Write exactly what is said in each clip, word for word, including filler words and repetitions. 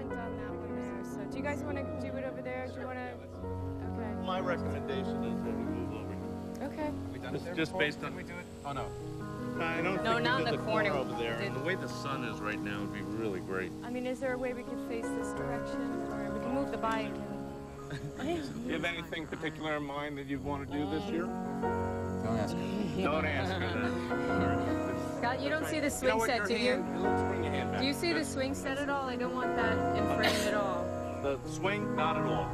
on that one there. So do you guys want to do it over there? Do you want to? Okay. My recommendation is that we move over here. Okay. Have we done it there just before? Based on. Can we do it? Oh no. I don't no, think not we did in the, the corner. corner over there. And the way the sun is right now would be really great. I mean, is there a way we could face this direction, or we can move the bike? And... Do you have anything particular in mind that you'd want to do this year? Don't ask her. Don't ask her that. Scott, you don't see the swing you know set, do you? Bring your hand back. Do you see the swing set at all? I don't want that in frame at all. The swing, not at all.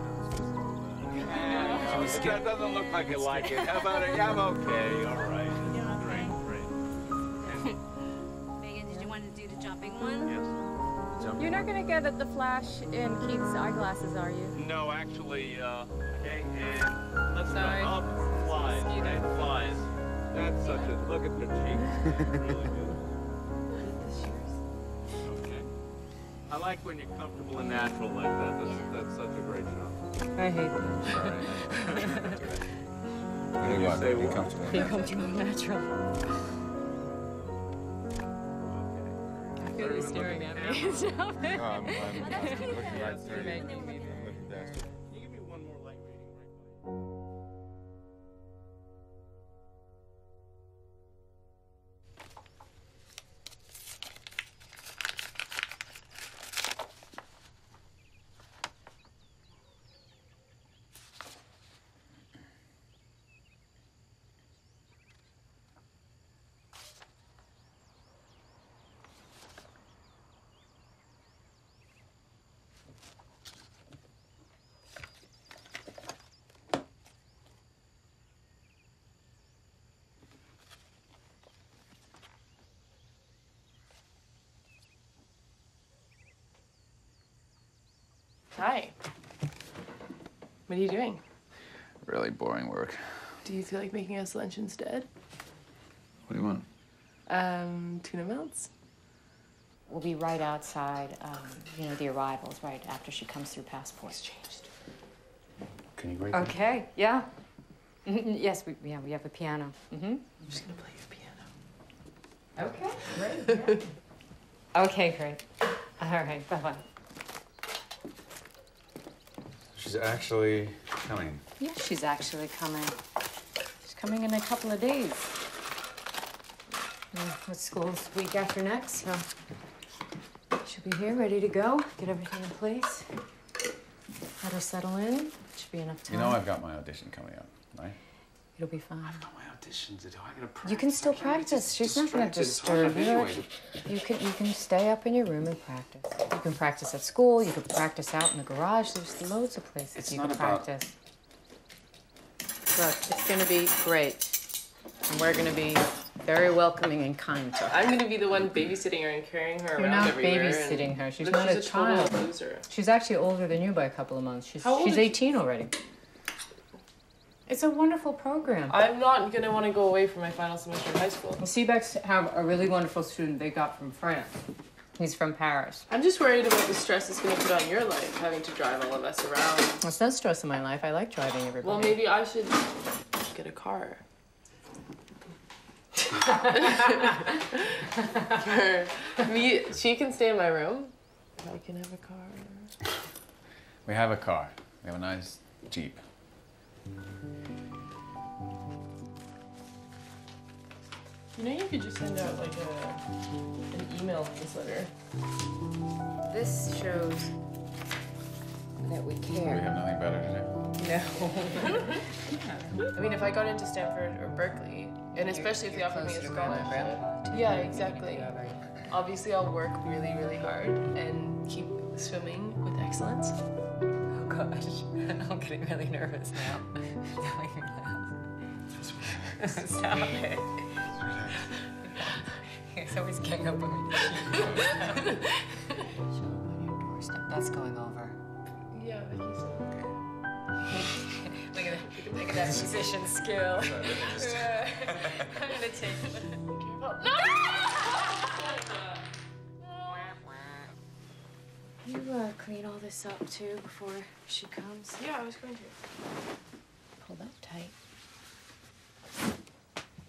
Uh, that doesn't look like you like it. How about it? I'm okay. All right. Great, great. Megan, did you want to do the jumping one? Yes. Jumping You're not going to get at the flash in Keith's eyeglasses, are you? No, actually, uh, okay, and let's Sorry. go up. Flies, right? Flies. That's such a, look at the cheeks. Really good. Okay. I like when you're comfortable and natural like that. That's, that's such a great shot. I hate that. What do you want? Say Be what? comfortable. Be comfortable and natural. I feel you staring at me. Um, I'm, I'm looking right through you. I'm looking past you. Can you give me one more light reading right now? Hi. What are you doing? Really boring work. Do you feel like making us lunch instead? What do you want? Um, tuna melts? We'll be right outside, um, you know, the arrivals, right after she comes through passport. Exchanged. Can you wait? Okay, yeah. Yes, we, yeah, we have a piano. Mm-hmm. I'm just gonna play your piano. Okay, great. Yeah. Okay, great. All right, bye-bye. She's actually coming. Yeah, she's actually coming. She's coming in a couple of days. Uh, what school's week after next, so she'll be here, ready to go. Get everything in place. Let her settle in. Should be enough time. You know I've got my audition coming up, right? It'll be fine. I've got my audition to do. I gotta practice. You can still practice. She's not going to disturb you. You can you can stay up in your room and practice. You can practice at school. You can practice out in the garage. There's loads of places It's you not can about- practice. Look, it's going to be great. And we're going to be very welcoming and kind to her. I'm gonna be the one babysitting her and carrying her You're around not everywhere. babysitting and her. She's look, not she's a a total child. loser. She's actually older than you by a couple of months. She's How old she's is she? eighteen already. It's a wonderful program. I'm not gonna want to go away for my final semester of high school. The Seebecks have a really wonderful student they got from France. He's from Paris. I'm just worried about the stress it's gonna put on your life, having to drive all of us around. It's no stress in my life. I like driving everybody. Well, maybe I should get a car. For me, she can stay in my room. I can have a car. We have a car. We have a nice Jeep. You know, you could just send out like a an email newsletter. This shows that we We care. have nothing better to No. I mean, if I got into Stanford or Berkeley, and especially if they offered me a scholarship. Yeah, exactly. Obviously, I'll work really, really hard and keep swimming with excellence. Oh gosh, I'm getting really nervous now. Don't make me laugh. Stop it. He's always getting up on me. Show up on your doorstep. That's going over. Yeah, but he's Look at that. Look at that musician skill. I'm gonna take it. no! You uh, clean all this up too before she comes. Yeah, I was going to. Pull that tight.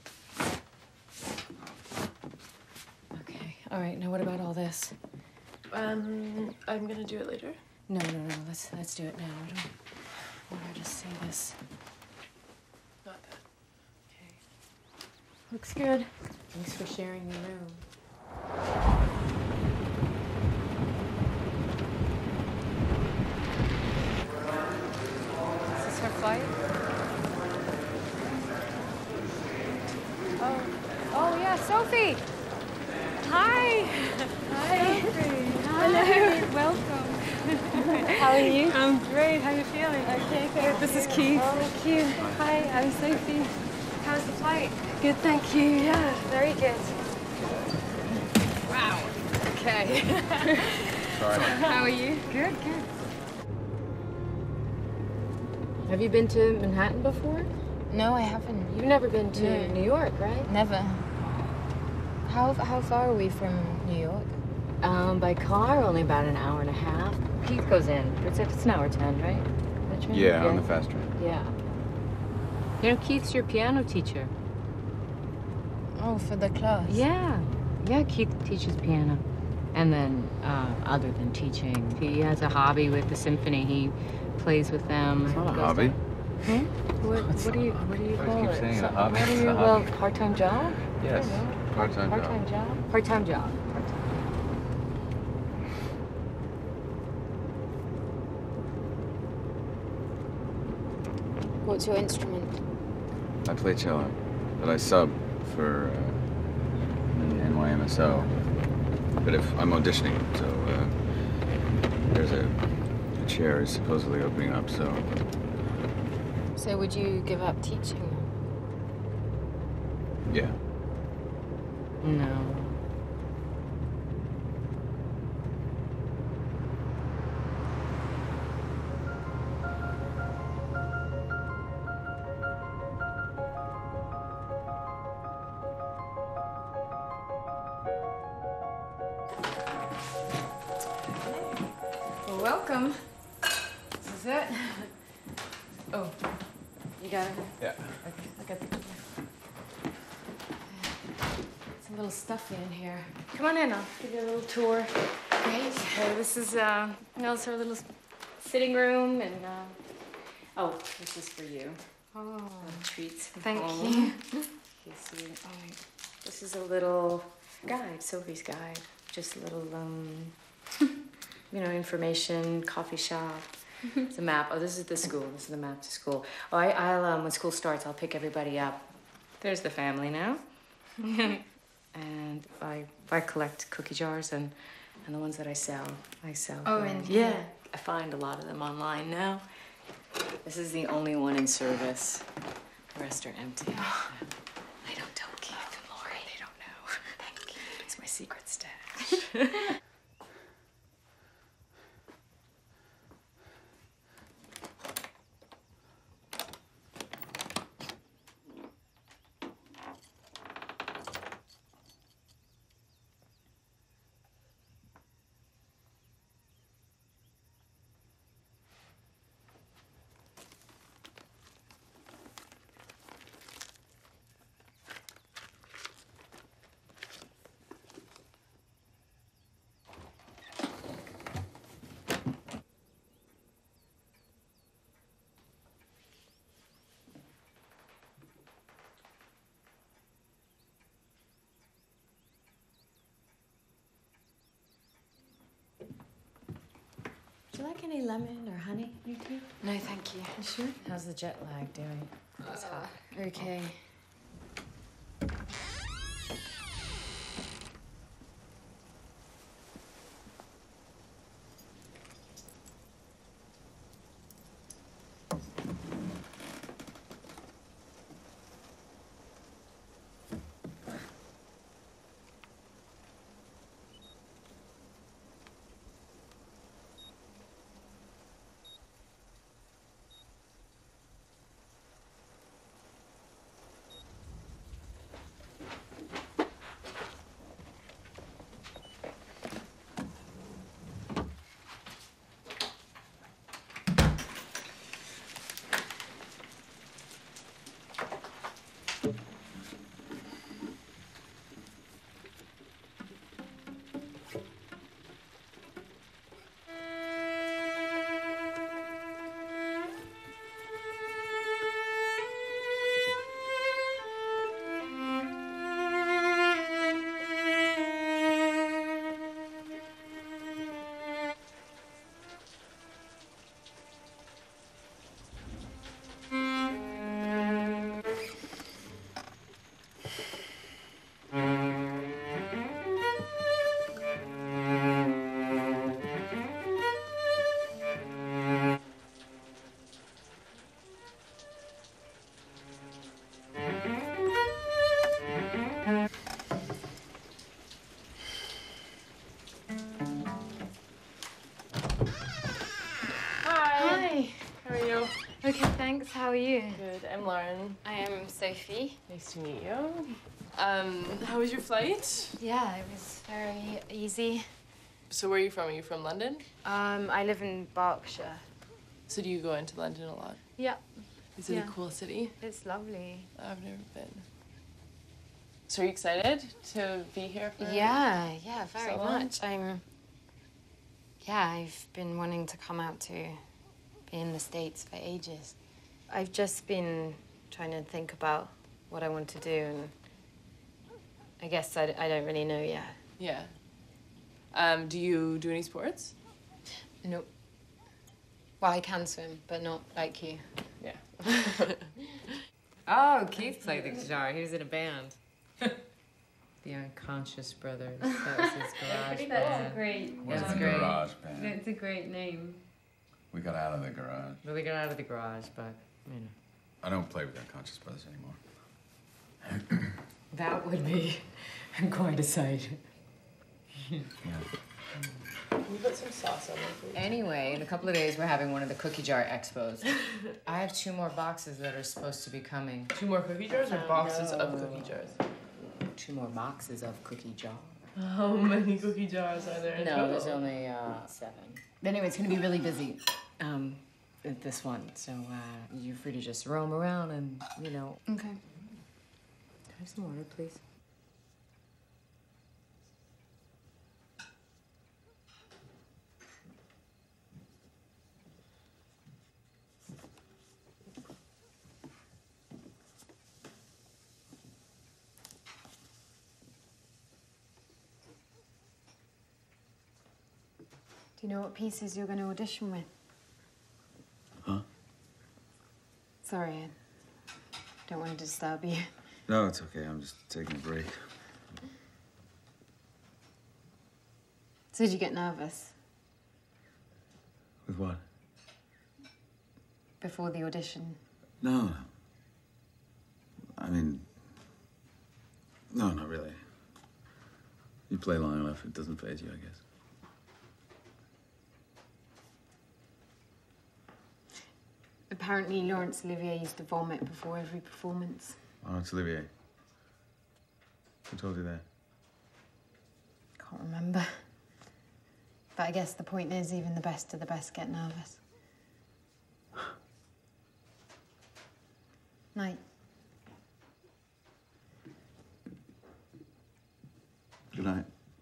Okay. All right. Now what about all this? Um, I'm gonna do it later. No, no, no. Let's let's do it now. I don't want her to see this. Not that. Okay. Looks good. Thanks for sharing your room. Is this her flight? Oh, oh yeah, Sophie. Hi. Hi. Sophie. Hello. Welcome. How are you? I'm great. How are you feeling? Okay, good. This is Keith. Oh, Keith. Hi, I'm Sophie. How's the flight? Good, thank you. Yeah, very good. Wow. Okay. Sorry. How are you? Good, good. Have you been to Manhattan before? No, I haven't. You've never been to No. New York, right? Never. How how far are we from New York? Um, by car, only about an hour and a half. Keith goes in. It's, it's an hour ten, right? The train? Yeah, on the fast train. Yeah. You know, Keith's your piano teacher. Oh, for the class. Yeah. Yeah, Keith teaches piano. And then, uh, other than teaching, he has a hobby with the symphony. He plays with them. It's not a goes hobby. down- Hmm? What, what do you what do you Why do you call keep it? saying a So- hobby? What do It's you a well hobby. part-time job? Yes. I don't know. Part-time job. Part-time job. Part-time job. Part-time. What's your instrument? I play cello, but I sub for uh, an N Y M S O. But if I'm auditioning, so uh, there's a, a chair is supposedly opening up, so So would you give up teaching? yeah. No. Well, welcome. This is it. Oh, you got it? Yeah. Okay, I got the. It's a little stuffy in here. Come on in, I'll give you a little tour. Great. Okay, this is, uh, you know, it's our little sitting room, and, uh, oh, this is for you. Oh, Little treats. from thank home. you. Okay, so, oh, this is a little guide, Sophie's guide. Just a little, um, you know, information, coffee shop. It's a map. Oh, this is the school. This is the map to school. Oh, I, I'll, um, when school starts, I'll pick everybody up. There's the family now. And I, I collect cookie jars and, and the ones that I sell, I sell. Oh, for- and yeah, yeah. I find a lot of them online now. This is the only one in service. The rest are empty. I don't tell Keith and Lori. They don't know. Thank you. It's my secret stash. Do you like any lemon or honey in your tea? No, thank you. You sure? How's the jet lag doing? It's hot. Okay. How are you? Good. I'm Lauren. I am Sophie. Nice to meet you. Um, how was your flight? Yeah, it was very easy. So where are you from? Are you from London? Um, I live in Berkshire. So do you go into London a lot? Yeah. Is it Yeah. a cool city? It's lovely. I've never been. So are you excited to be here for Yeah, yeah, very so long? much. I'm. Yeah, I've been wanting to come out to be in the States for ages. I've just been trying to think about what I want to do, and I guess I, I don't really know yet. Yeah. Um, do you do any sports? Nope. Well, I can swim, but not like you. Yeah. Oh, Keith played the guitar. He was in a band. The Unconscious Brothers. That was his garage band. great. That's Wasn't a great. garage band. It's a great name. We got out of the garage. Well, they got out of the garage, but, you know. I don't play with the Unconscious Brothers anymore. That would be quite a sight. Yeah. Can you put some sauce on it, please? Anyway, in a couple of days, we're having one of the cookie jar expos. I have two more boxes that are supposed to be coming. Two more cookie jars or Oh, boxes no. of cookie jars? Two more boxes of cookie jar. How many cookie jars are there in No, total? there's only uh, seven. But anyway, it's gonna be really busy. Um, at this one, so uh, you're free to just roam around and, you know. Okay. Can I have some water, please? Do you know what pieces you're going to audition with? Huh? Sorry, I don't want to disturb you. No, it's okay. I'm just taking a break. So did you get nervous With what? before the audition? No, no. I mean, no, not really. You play long enough, it doesn't faze you, I guess. Apparently, Laurence Olivier used to vomit before every performance. Oh, it's Olivier. Who told you that? Can't remember. But I guess the point is, even the best of the best get nervous. Night. Good night.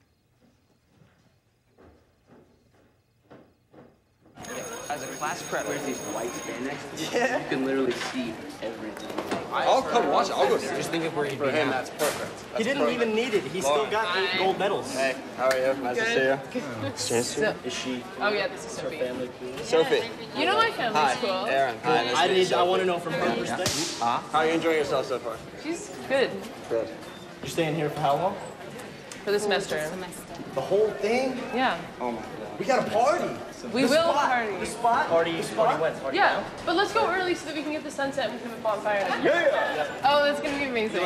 As a class prep, there's these white spandex. Yeah. You can literally see everything. I'll come watch it. I'll go see it. Just think of where he'd For be him, at. that's perfect. That's He didn't perfect. even need it. He still got eight gold medals. Hey, how are you? Nice to see you. So- Is she Oh yeah, this is Sophie. family? Sophie. You know my family's Hi. cool. Aaron. Hi. Nice I to meet you, need. I want to Sophie. know from her perspective. Huh? How are you enjoying yourself so far? She's good Good. You're staying here for how long? for the semester. The whole thing? Yeah. Oh my God. We got a party. We The will spot. party. The spot. Party. Party when? Party Yeah, now? but let's go early so that we can get the sunset and we can have a bonfire. Yeah. Oh, that's gonna be amazing.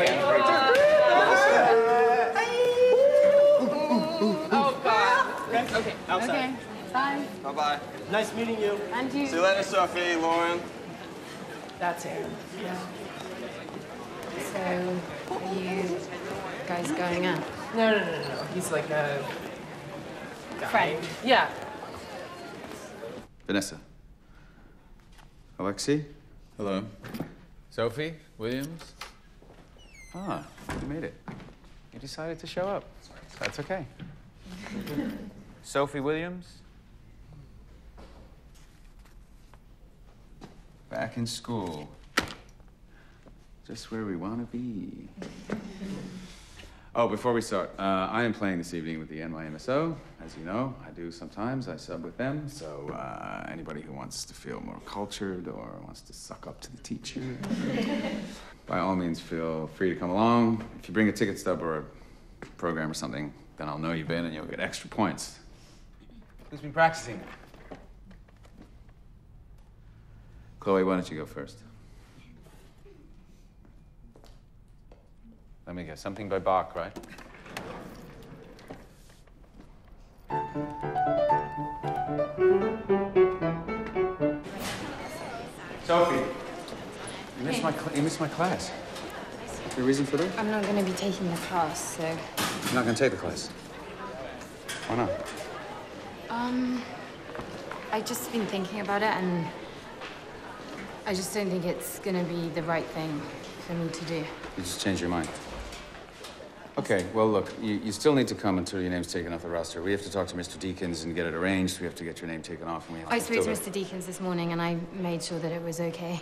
Oh God. Okay. Outside. Okay. Bye. Bye bye. Nice meeting you. And you. See you later, Sophie, Lauren. That's Aaron. So, are you guys going out? No, no, no, no, no. He's like a guy. Friend. Yeah. Vanessa. Alexi. Hello. Sophie. Williams. Ah, you made it. You decided to show up. That's okay. Sophie Williams. Back in school. Just where we want to be. Oh, before we start, uh, I am playing this evening with the N Y M S O. As you know, I do sometimes. I sub with them. So uh, anybody who wants to feel more cultured or wants to suck up to the teacher, by all means, feel free to come along. If you bring a ticket stub or a program or something, then I'll know you've been and you'll get extra points. Who's been practicing? Chloe, why don't you go first? Let me guess, something by Bach, right? Sophie. cl you missed my class. The reason for that? I'm not going to be taking the class, so... You're not going to take the class? Why not? Um... I've just been thinking about it, and... I just don't think it's going to be the right thing for me to do. You just changed your mind. Okay, well, look, you, you still need to come until your name's taken off the roster. We have to talk to Mister Deakins and get it arranged. We have to get your name taken off, and we have I to... spoke to Mister Deakins this morning, and I made sure that it was okay.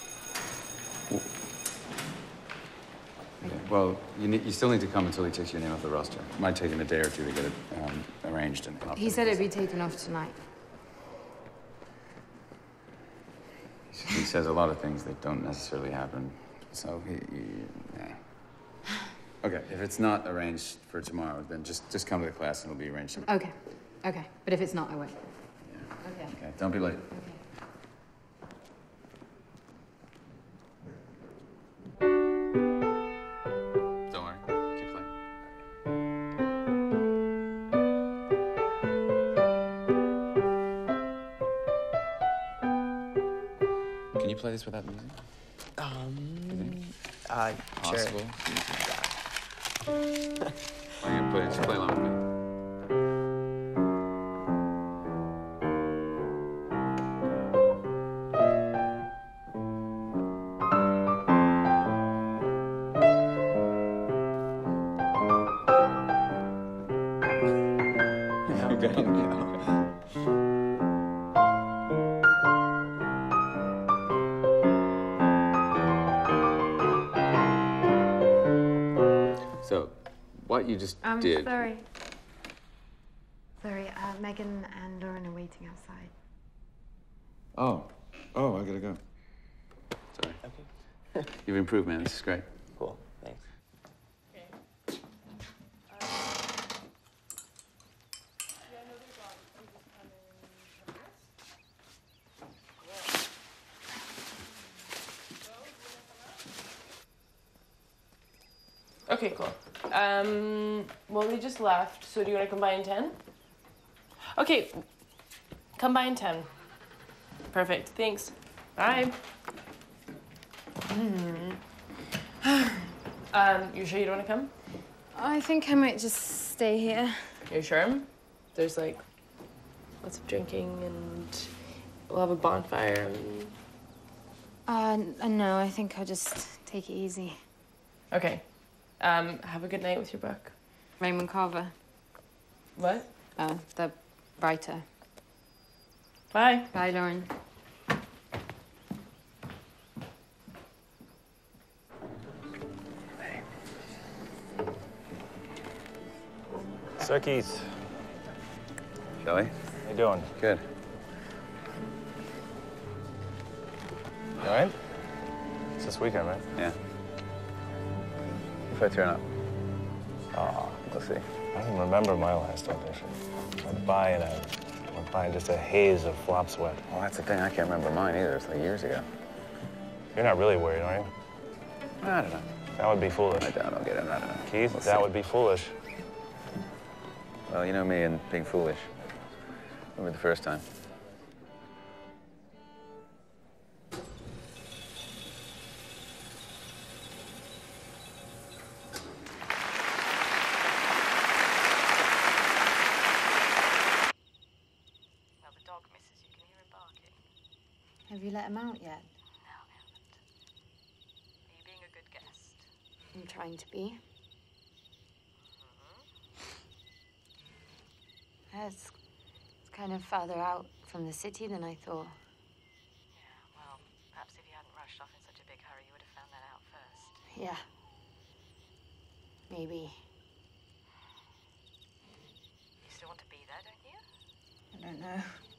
Okay, well, you, need, you still need to come until he takes your name off the roster. It might take him a day or two to get it um, arranged and off. He said it'd be taken off tonight. He says a lot of things that don't necessarily happen, so he... he yeah. Okay, if it's not arranged for tomorrow, then just, just come to the class and it'll be arranged. Okay, okay. But if it's not, I won't. Yeah. Okay. Okay, don't be late. Okay. Don't worry, keep playing. Can you play this without music? Um, uh, sure. Possible? Why are you gonna play? Just play along with me. So, what you just I'm did... sorry. Sorry, uh, Megan and Lauren are waiting outside. Oh. Oh, I gotta go. Sorry. Okay. You've improved, man. This is great. Cool. Thanks. Okay, cool. Um, well, they just left, so do you want to come by in ten? Okay, come by in ten. Perfect, thanks. Bye. Mm. um, you sure you don't want to come? I think I might just stay here. You sure? There's like lots of drinking and we'll have a bonfire. And... Uh, no, I think I'll just take it easy. Okay. Um, have a good night with your book. Raymond Carver. What? Uh, the writer. Bye. Bye, Lauren. Sir Keith. Shelley? How you doing? Good. You all right? It's this weekend, right? Yeah. If I turn up. Oh, We'll see. I don't remember my last audition. Went by in a, went by in just a haze of flop sweat. Well, that's the thing. I can't remember mine either. It's like years ago. You're not really worried, are you? I don't know. That would be foolish. I doubt I'll get it. I don't know. Keith, We'll that see. would be foolish. Well, you know me and being foolish. Remember the first time. Have you let him out yet? No, I haven't. Are you being a good guest? I'm trying to be. Yeah, it's, it's kind of farther out from the city than I thought. Yeah, well, perhaps if you hadn't rushed off in such a big hurry, you would have found that out first. Yeah. Maybe. You still want to be there, don't you? I don't know.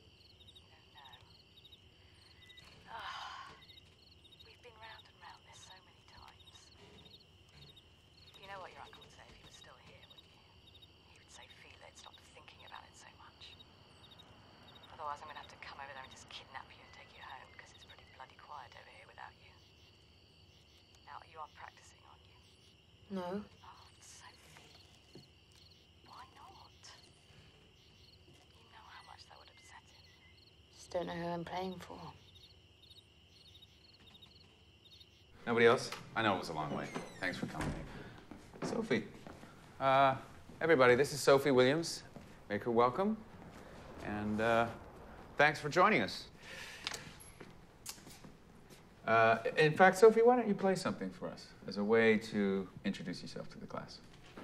Otherwise, I'm going to have to come over there and just kidnap you and take you home, because it's pretty bloody quiet over here without you. Now, you are practicing, aren't you? No. Oh, Sophie. Why not? You know how much that would upset him. Just don't know who I'm playing for. Nobody else? I know it was a long way. Thanks for coming. Sophie. Uh, everybody, this is Sophie Williams. Make her welcome. And uh, thanks for joining us. Uh, in fact, Sophie, why don't you play something for us as a way to introduce yourself to the class?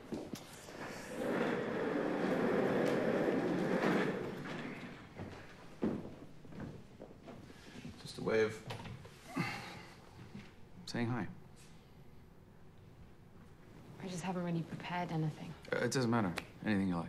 Just a way of saying hi. I just haven't really prepared anything. Uh, it doesn't matter. Anything you like.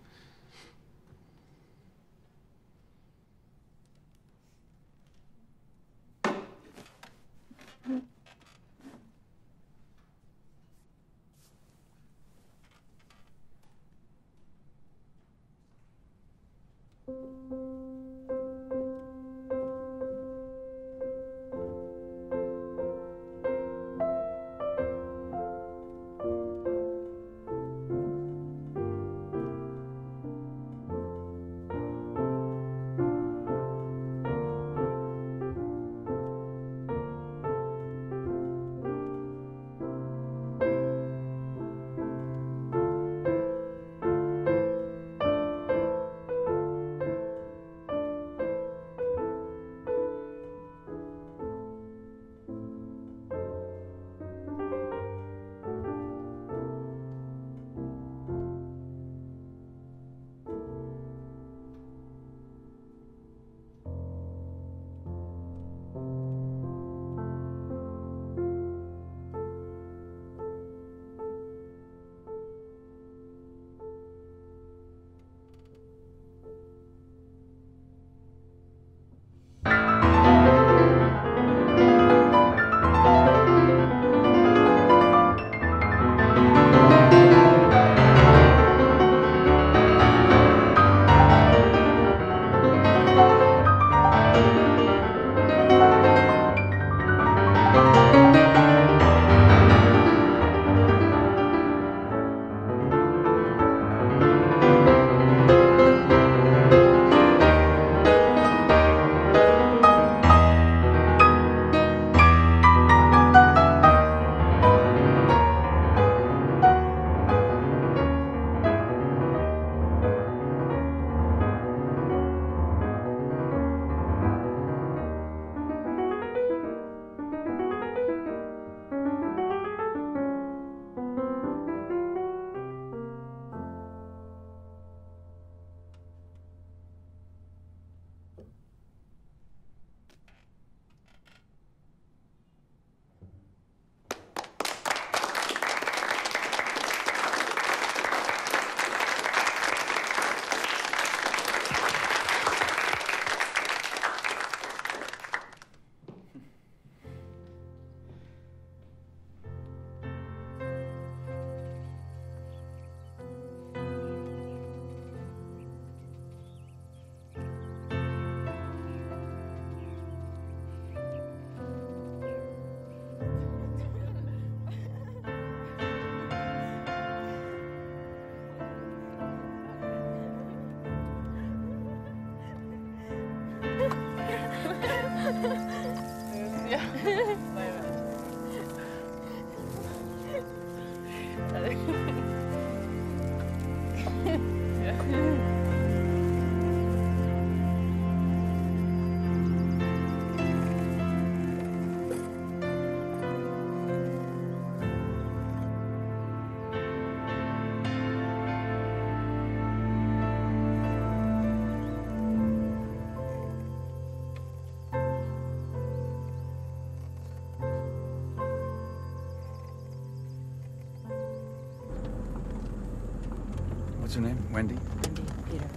What's her name? Wendy? Wendy, Peter.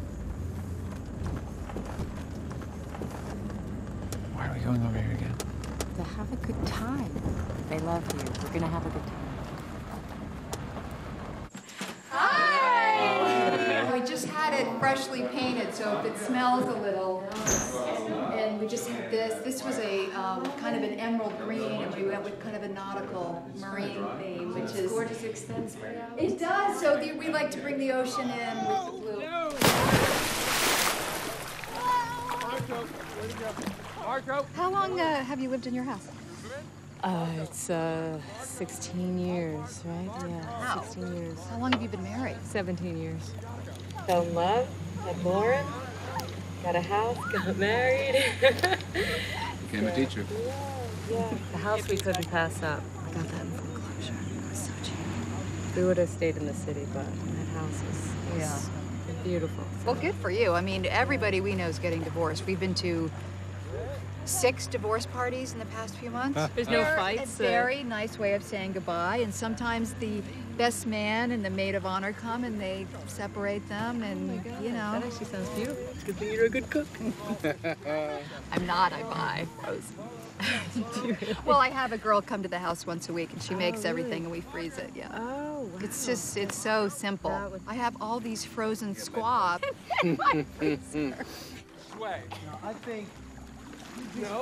Why are we going over here again? To have a good time. They love you. We're gonna have a good time. Hi! We just had it freshly painted, so if it smells a little. And we just had this. This was a um, kind of an emerald green, and we went with kind of a nautical marine theme, which is gorgeous. Extends right out. It does. So the, we like to bring the ocean in with the blue. Marco, where'd he go? Marco. How long uh, have you lived in your house? Uh, it's uh, sixteen years, right? Yeah, Wow. sixteen years. How long have you been married? seventeen years. Fell in love, met Lauren, got a house, got married. Became a teacher. Yeah, yeah. The house we couldn't pass up. I got that in foreclosure. It was so cheap. We would have stayed in the city, but that house is, is Yeah. beautiful. Well, good for you. I mean, everybody we know is getting divorced. We've been to six divorce parties in the past few months. There's no They're fights, A uh, very nice way of saying goodbye. And sometimes the best man and the maid of honor come and they separate them, and you know. That actually sounds beautiful. It's a good thing you're a good cook. I'm not. I buy frozen. Well, I have a girl come to the house once a week, and she makes really? everything, and we freeze it. Yeah. Oh, wow. It's just, it's so simple. would- I have all these frozen squab in my freezer. Sway. I think. No.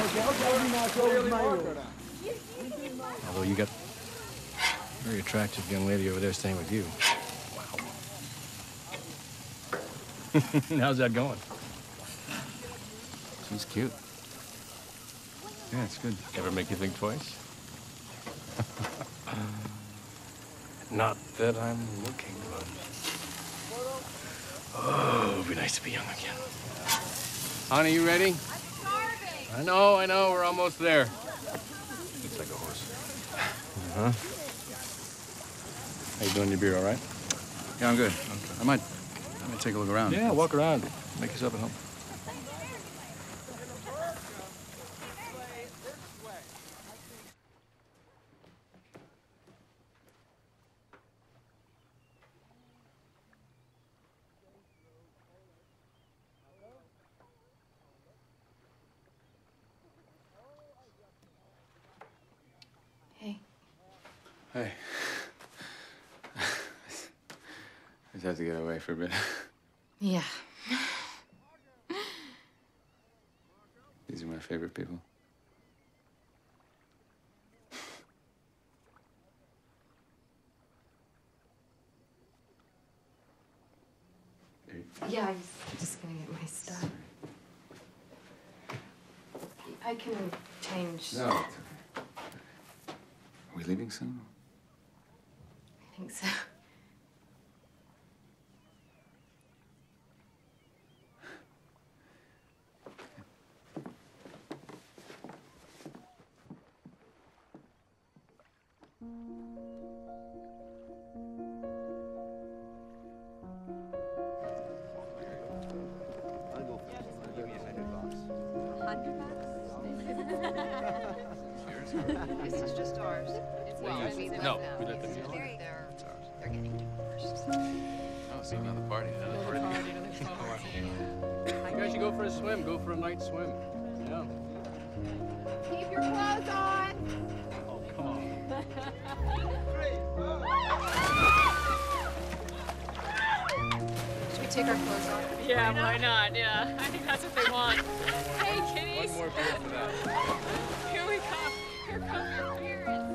Although you got a very attractive young lady over there staying with you. Wow. How's that going? She's cute. Yeah, it's good. Ever make you think twice? Not that I'm looking, but... Oh, it'd be nice to be young again. Honey, you ready? I know, I know, we're almost there. Looks like a horse. Uh-huh. How you doing your beer, all right? Yeah, I'm good. I might, I might take a look around. Yeah, walk around. Make yourself at home. Hey. Hey. I just have to get away for a bit. Yeah. These are my favorite people. Yeah, I was just gonna get my stuff. I can change. No, it's okay. Are we leaving soon? I think so. This is just ours. It's well, I mean, No, them. we let them use They're, it. they're, they're getting divorced. Oh, see another party. Another party. You guys should go for a swim. Go for a night swim. Yeah. Keep your clothes on. Oh, come on. Should we take our clothes off? Yeah, why not? Yeah, I think that's what they want. Hey, kitties. One more beer for that. Here we come. Here come your parents.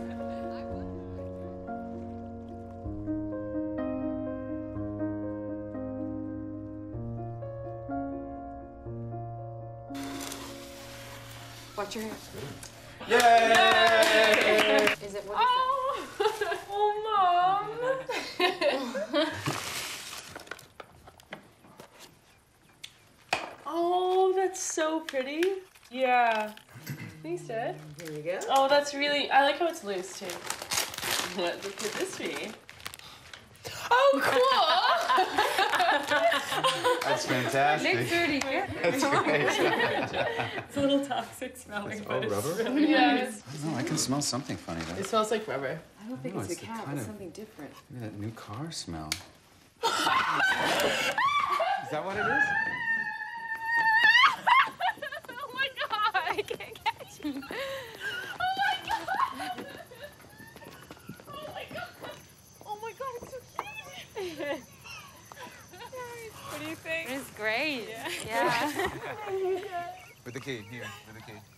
Watch your hair. Yay! Is it what is Oh, oh, Mom. Oh, that's so pretty. Yeah. Thanks, Dad. Here you go. Oh, that's really, I like how it's loose, too. What could this be? Oh, cool! That's fantastic. Looks really good. That's great. It's a little toxic smelling, but it's rubber? really nice. I don't know, I can smell something funny though. It smells like rubber. I don't think No, it's, it's the the cat. kind It's of- something different. Look at that new car smell. Is that what it is? Oh my god, I can't catch you. Oh my god. Oh my god. Oh my god, it's so cute. What do you think? It's great. Yeah. Yeah. With the key, here, with the key.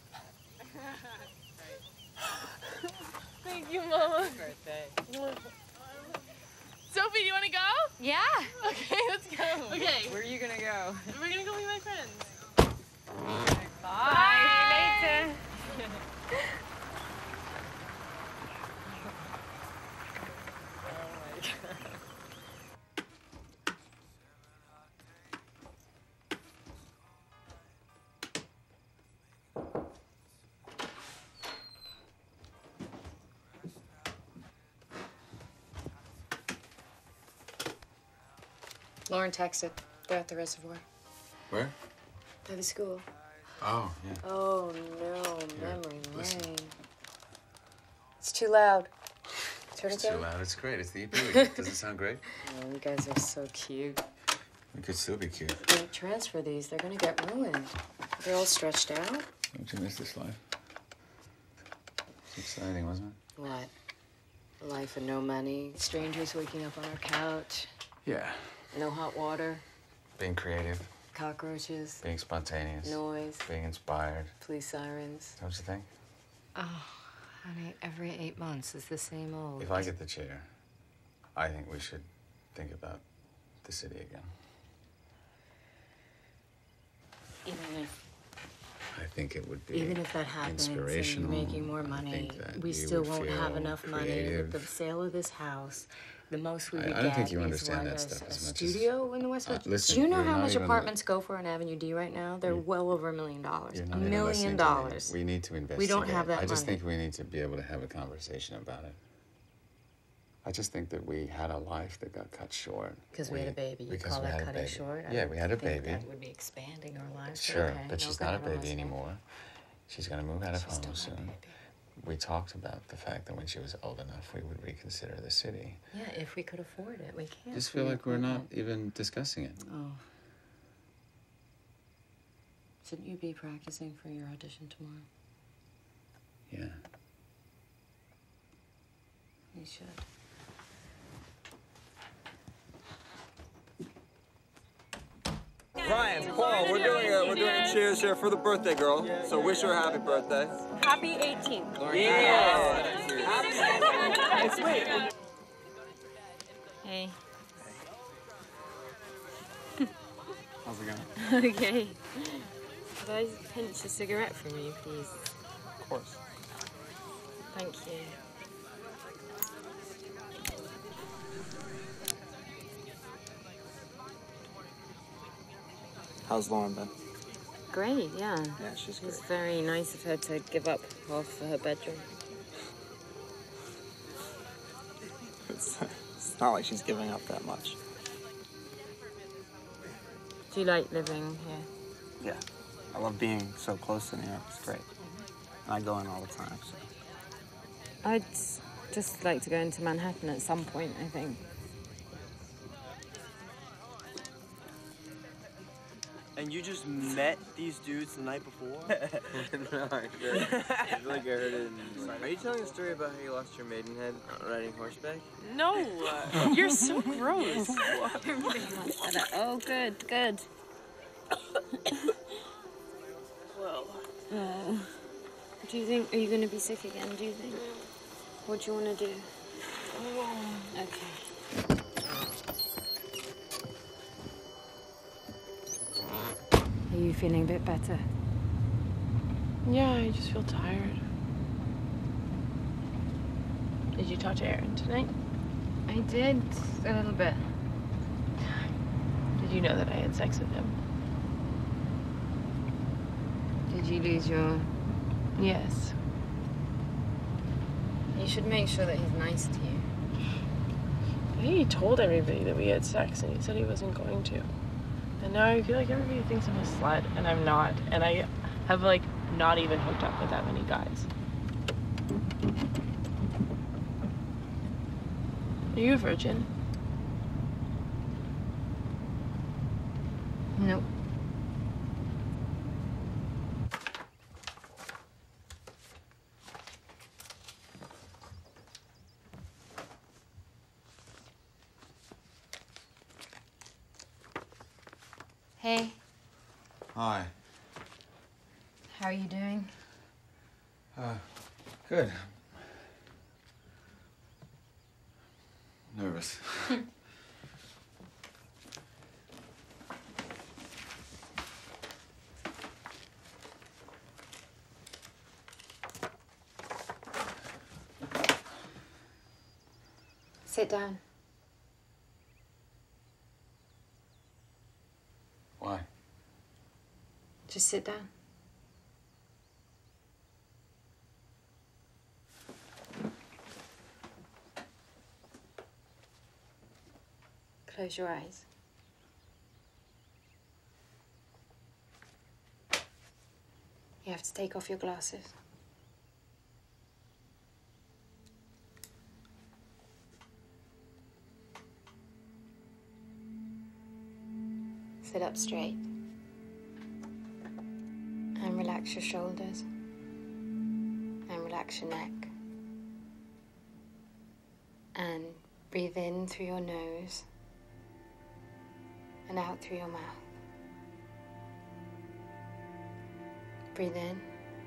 Thank you, Mama. Birthday. Sophie, do you want to go? Yeah. Okay, let's go. Okay. Where are you gonna go? We're gonna go meet my friends. Bye. Bye. Later. Lauren texted. They're at the reservoir. Where? By the school. Oh, yeah. Oh, no. Here, Memory listen. lane. It's too loud. Turn It's it too down. loud. It's great. It's the E P. Does it sound great? Oh, you guys are so cute. We could still be cute. Don't transfer these. They're gonna get ruined. They're all stretched out. Don't you miss this life? It's exciting, wasn't it? What? A life of no money, strangers waking up on our couch, Yeah. no hot water, Being creative, cockroaches, being spontaneous, noise, being inspired. police sirens. Don't you think? Oh, honey, every eight months is the same old. If I get the chair, I think we should think about the city again. Even if, I think it would be even if that happens and you're inspirational. making more I money, think that we you still would won't feel have enough money creative. with the sale of this house. The most we I- would I don't get think you is understand what, that a, stuff a as much as- studio in the West Uh, Village. listen, Do you know you're how not much even- apartments go for on Avenue D right now? They're well over a million dollars. You're A not even million listening to me. dollars. We need to investigate. We don't have that I just money. think we need to be able to have a conversation about it. I just think that we had a life that got cut short. Because we, had a baby. You because call we that had a cutting baby. short? I Yeah, would we had a think baby. That would be expanding our lives. Sure, okay. but No, she's go not a ahead, I'm baby listening. anymore. She's gonna move out of She's home still my soon. baby. We talked about the fact that when she was old enough, we would reconsider the city. Yeah, if we could afford it, we can't. I just feel We like we're not couldn't. even discussing it. Oh. Shouldn't you be practicing for your audition tomorrow? Yeah. You should. Brian, Paul, we're doing a we're doing a cheers here for the birthday girl. So wish her a happy birthday. Happy eighteenth. Yeah. Hey, sweet. Hey. How's it going? Okay. Could I pinch a cigarette from you, please? Of course. Thank you. How's Lauren been? Great, yeah. Yeah, she's It was very nice of her to give up half of her bedroom. It's, it's not like she's giving up that much. Do you like living here? Yeah. I love being so close to New York. It's great. And I go in all the time. So. I'd just like to go into Manhattan at some point, I think. And you just met these dudes the night before? No, I feel like I heard it in... Are you telling a story about how you lost your maidenhead riding horseback? No, uh, you're so gross. Oh, good, good. Well, Oh. Do you think, are you going to be sick again, do you think? What do you want to do? Okay. Are you feeling a bit better? yeah, I just feel tired. Did you talk to Aaron tonight? I did, a little bit. Did you know that I had sex with him? Did you lose your... Yes. You should make sure that he's nice to you. He told everybody that we had sex, and he said he wasn't going to. And now I feel like everybody thinks I'm a slut, and I'm not. And I have, like, not even hooked up with that many guys. Are you a virgin? Nope. Hey, Hi. how are you doing? Uh, good. Nervous. Sit down. Why? Just sit down. Close your eyes. You have to take off your glasses. Sit up straight. And relax your shoulders. And relax your neck. And breathe in through your nose. And out through your mouth. Breathe in.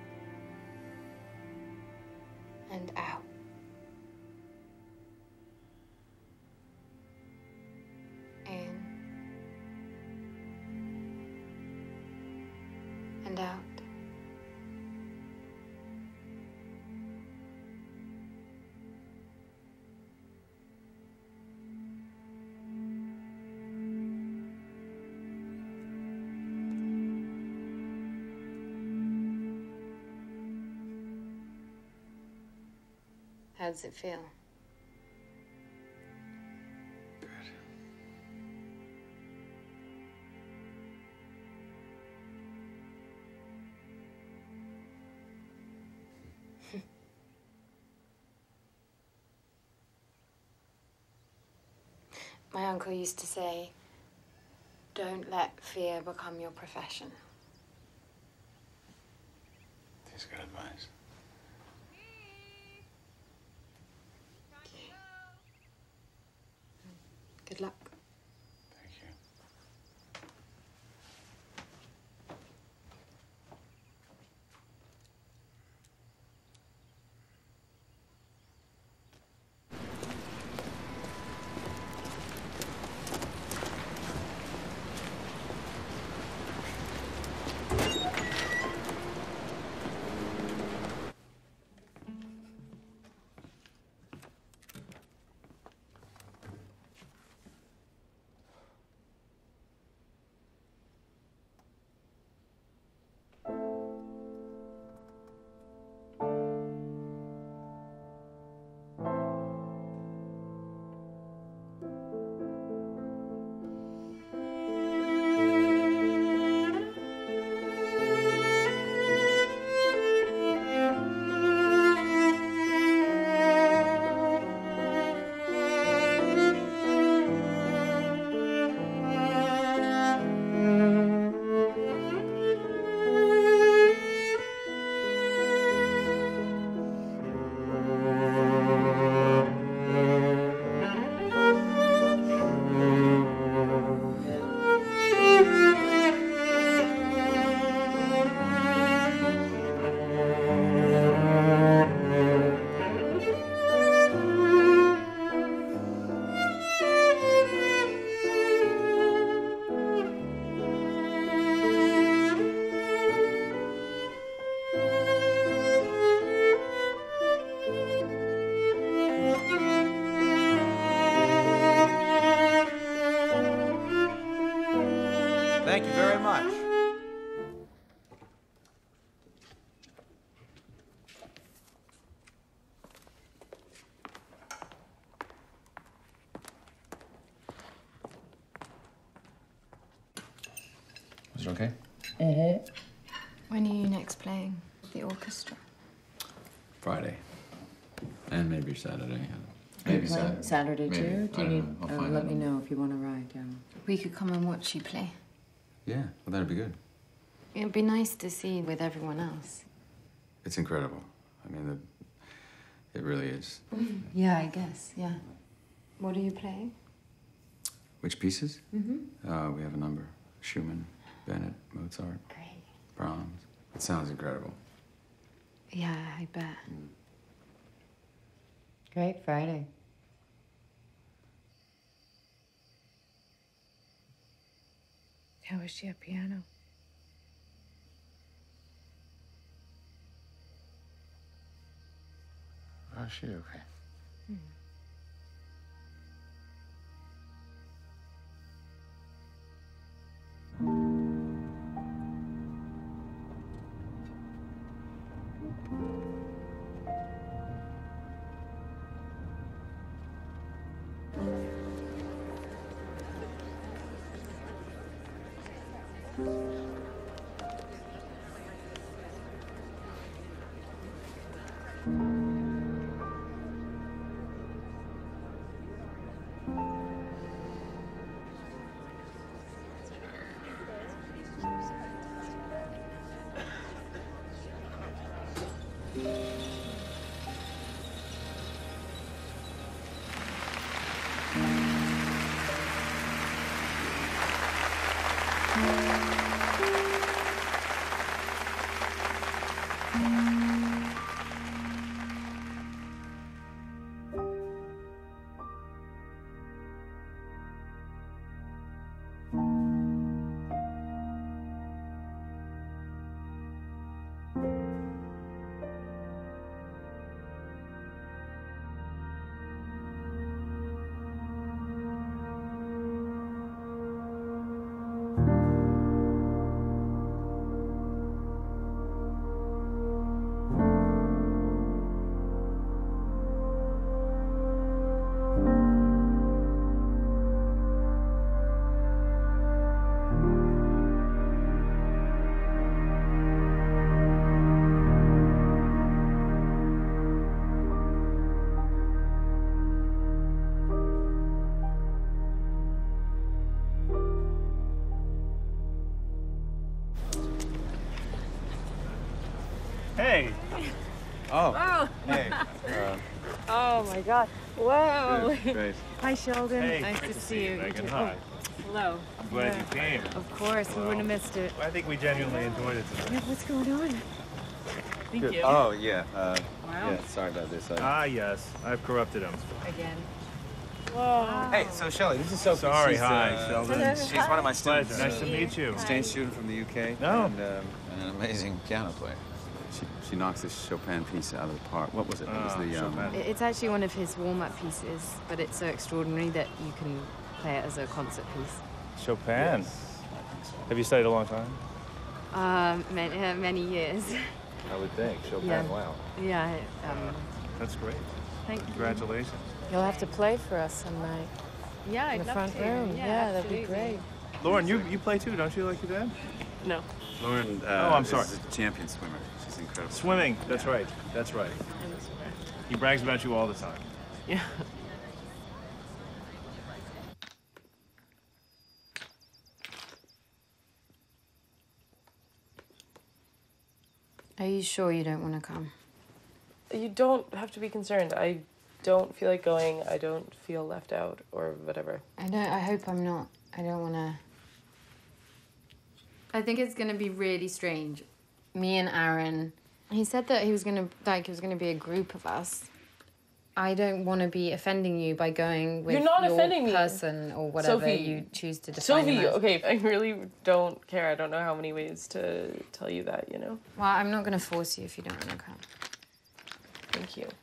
And out. In. And out. How does it feel? My uncle used to say, don't let fear become your profession. That's good advice. Good luck. Thank you. Thank you very much. Was it okay? Mm-hmm. When are you next playing the orchestra? Friday. And maybe Saturday. Maybe Saturday. Saturday Maybe. too? Do I you don't need, know. I'll uh, find let out. me know if you want to ride down. We could come and watch you play. Yeah, well, that'd be good. It'd be nice to see with everyone else. It's incredible. I mean, the, it really is. Yeah, I guess, yeah. What are you playing? Which pieces? Mm-hmm. Uh, we have a number. Schumann, Bennett, Mozart, Great. Brahms. It sounds incredible. Yeah, I bet. Great Friday. How is she at piano? Oh, she okay. Hmm. Hey. Oh. Oh. Hey. Uh, Oh my God. Whoa. Good, great. Hi, Sheldon. Hey, nice great to to see see you. you, Megan. too. Hi. Hello. I'm glad you came. Of course, we wouldn't have missed it. I think we genuinely enjoyed it tonight. Yeah, what's going on? Thank Good. you. Oh, yeah. Uh, Wow. Yeah, sorry about this. I... Ah, yes. I've corrupted him. Again. Whoa. Hey, so Shelley, this is Sophie. Sorry, she's, hi, uh, Sheldon. She's one of my students. Nice to meet you. Exchange student from the U K. No. And, um, and an amazing piano player. She, she knocks this Chopin piece out of the park. What was it? It was Ah, the um, Chopin. It's actually one of his warm-up pieces, but it's so extraordinary that you can play it as a concert piece. Chopin. Yes. Have you studied a long time? Um, many, uh, many years. I would think. Chopin, Yeah. wow. Yeah. Um, That's great. thank you. Congratulations. You'll have to play for us some night. Yeah, In I'd the love front to. room. Yeah, Yeah, that'd be absolutely. great. Lauren, you, you play too, don't you, like your dad? No. Lauren uh, Oh, I'm sorry. is a champion swimmer. She's incredible. Swimming. That's right. That's right. He brags about you all the time. Yeah. Are you sure you don't want to come? You don't have to be concerned. I don't feel like going. I don't feel left out or whatever. I don't. I hope I'm not. I don't want to. I think it's gonna be really strange. Me and Aaron. He said that he was gonna like it was gonna be a group of us. I don't want to be offending you by going with You're not your offending me. person or whatever Sophie. you choose to define Sophie, him as. okay, I really don't care. I don't know how many ways to tell you that, you know? Well, I'm not gonna force you if you don't want to come. Thank you.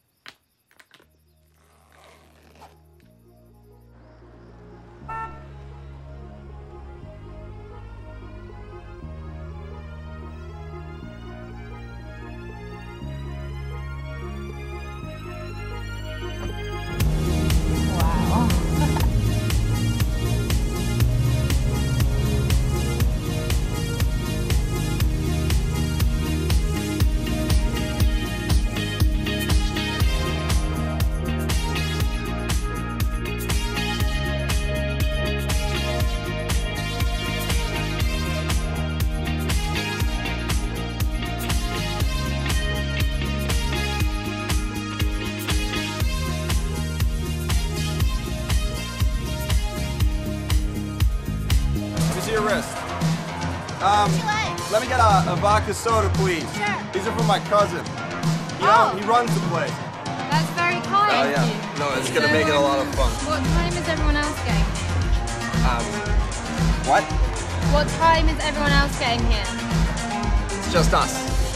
Let me see your wrist. Um, let me get a, a vodka soda, please. Sure. These are from my cousin. He, uh, he runs the place. That's very kind. Oh, yeah. No, it's gonna make it a lot of fun. What time is everyone else getting here? Um, what? What time is everyone else getting here? It's just us.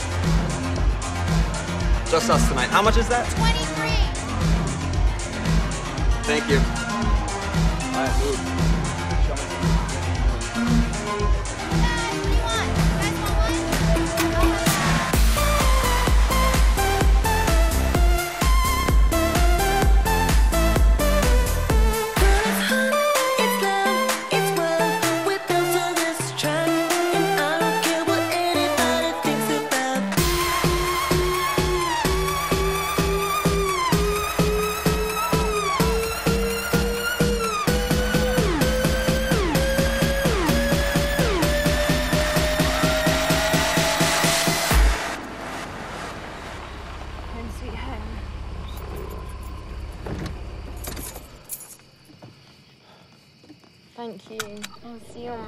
Just us tonight. How much is that? twenty-three. Thank you. All right, move.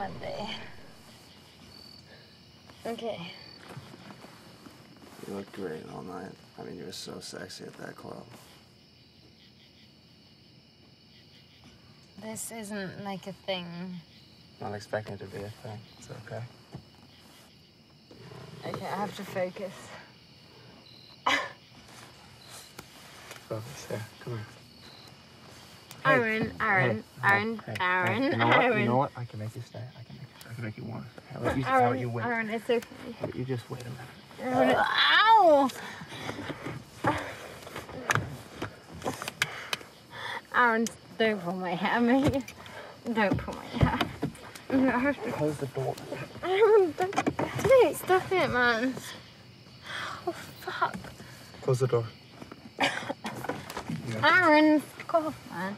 bad day. Okay. You looked great all night. I mean, you were so sexy at that club. This isn't like a thing. Not expecting it to be a thing. It's okay. Okay, I have to focus. Focus, yeah. Come here. Aaron, Aaron, Aaron, Hey, Aaron, hey, you know what? Aaron. You know what? I can make you stay. I can make you, I can make you warm. How about you, how Aaron, about you wait? Aaron, it's okay. How about you just wait a minute? Aaron, ow! Aaron, don't pull my hair, mate. Don't pull my hair. I have to... Close the door. Aaron, don't... Dude, stop it, man. Oh, fuck. Close the door. Aaron, fuck off, man.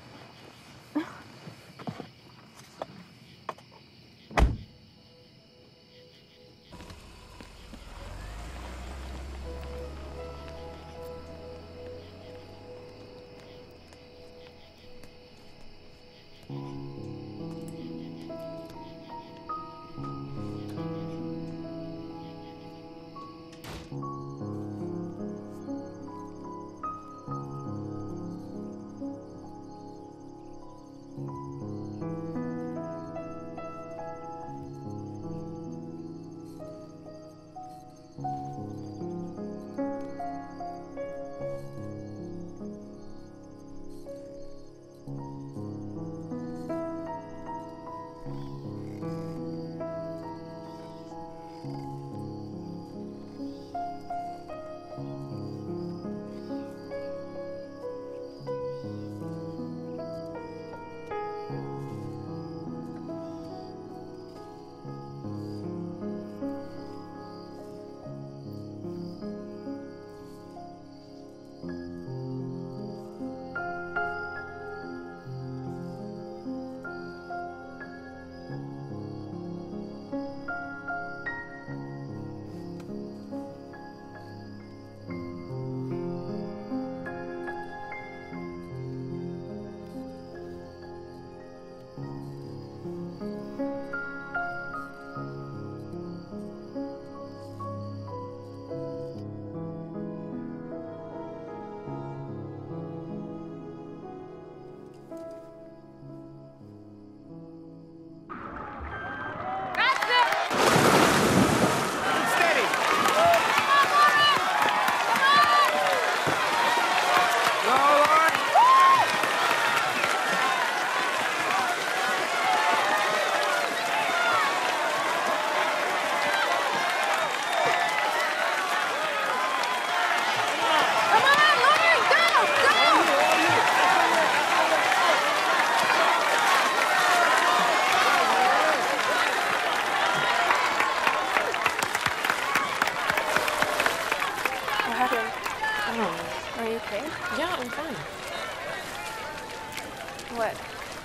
What?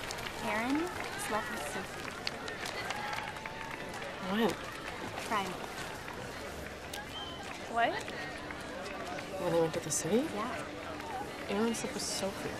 Karen slept with Sophie. When? Friday. What? When they went to the city? Yeah. Aaron slept with Sophie.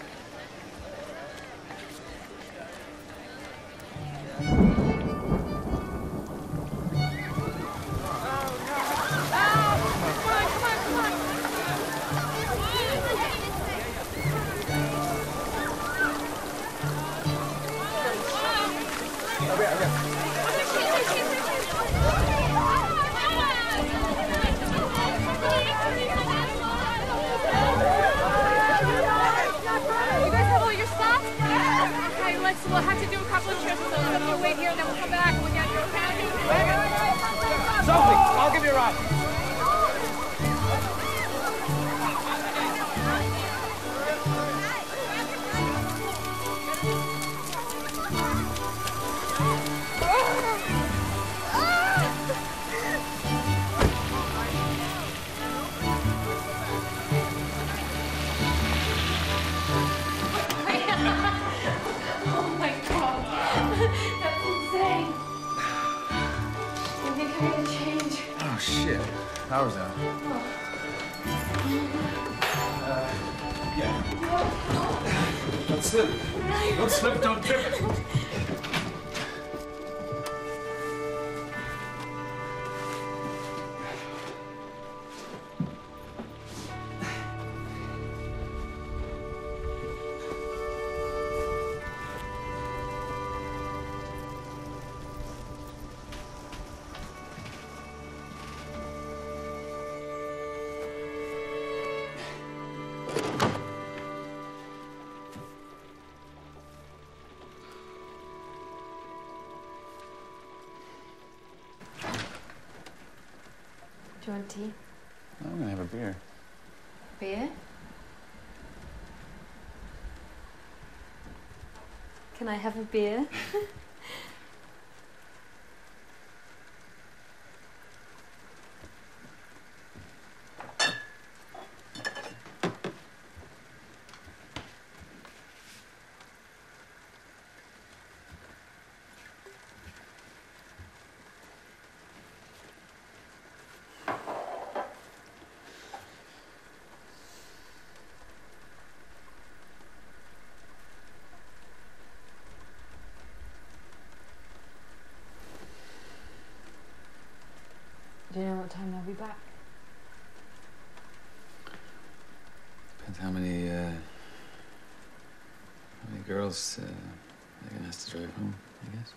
We'll have to do a couple of trips, so we'll wait here and then we'll come back and we'll get you, okay? Sophie, I'll give you a ride. Shit, power's out. Uh, yeah. Don't slip. Don't slip, don't trip. Do you want tea? I'm gonna have a beer. Beer? Can I have a beer? Do you know what time they'll be back? Depends how many, uh, how many girls uh, Megan has to drive home, I guess.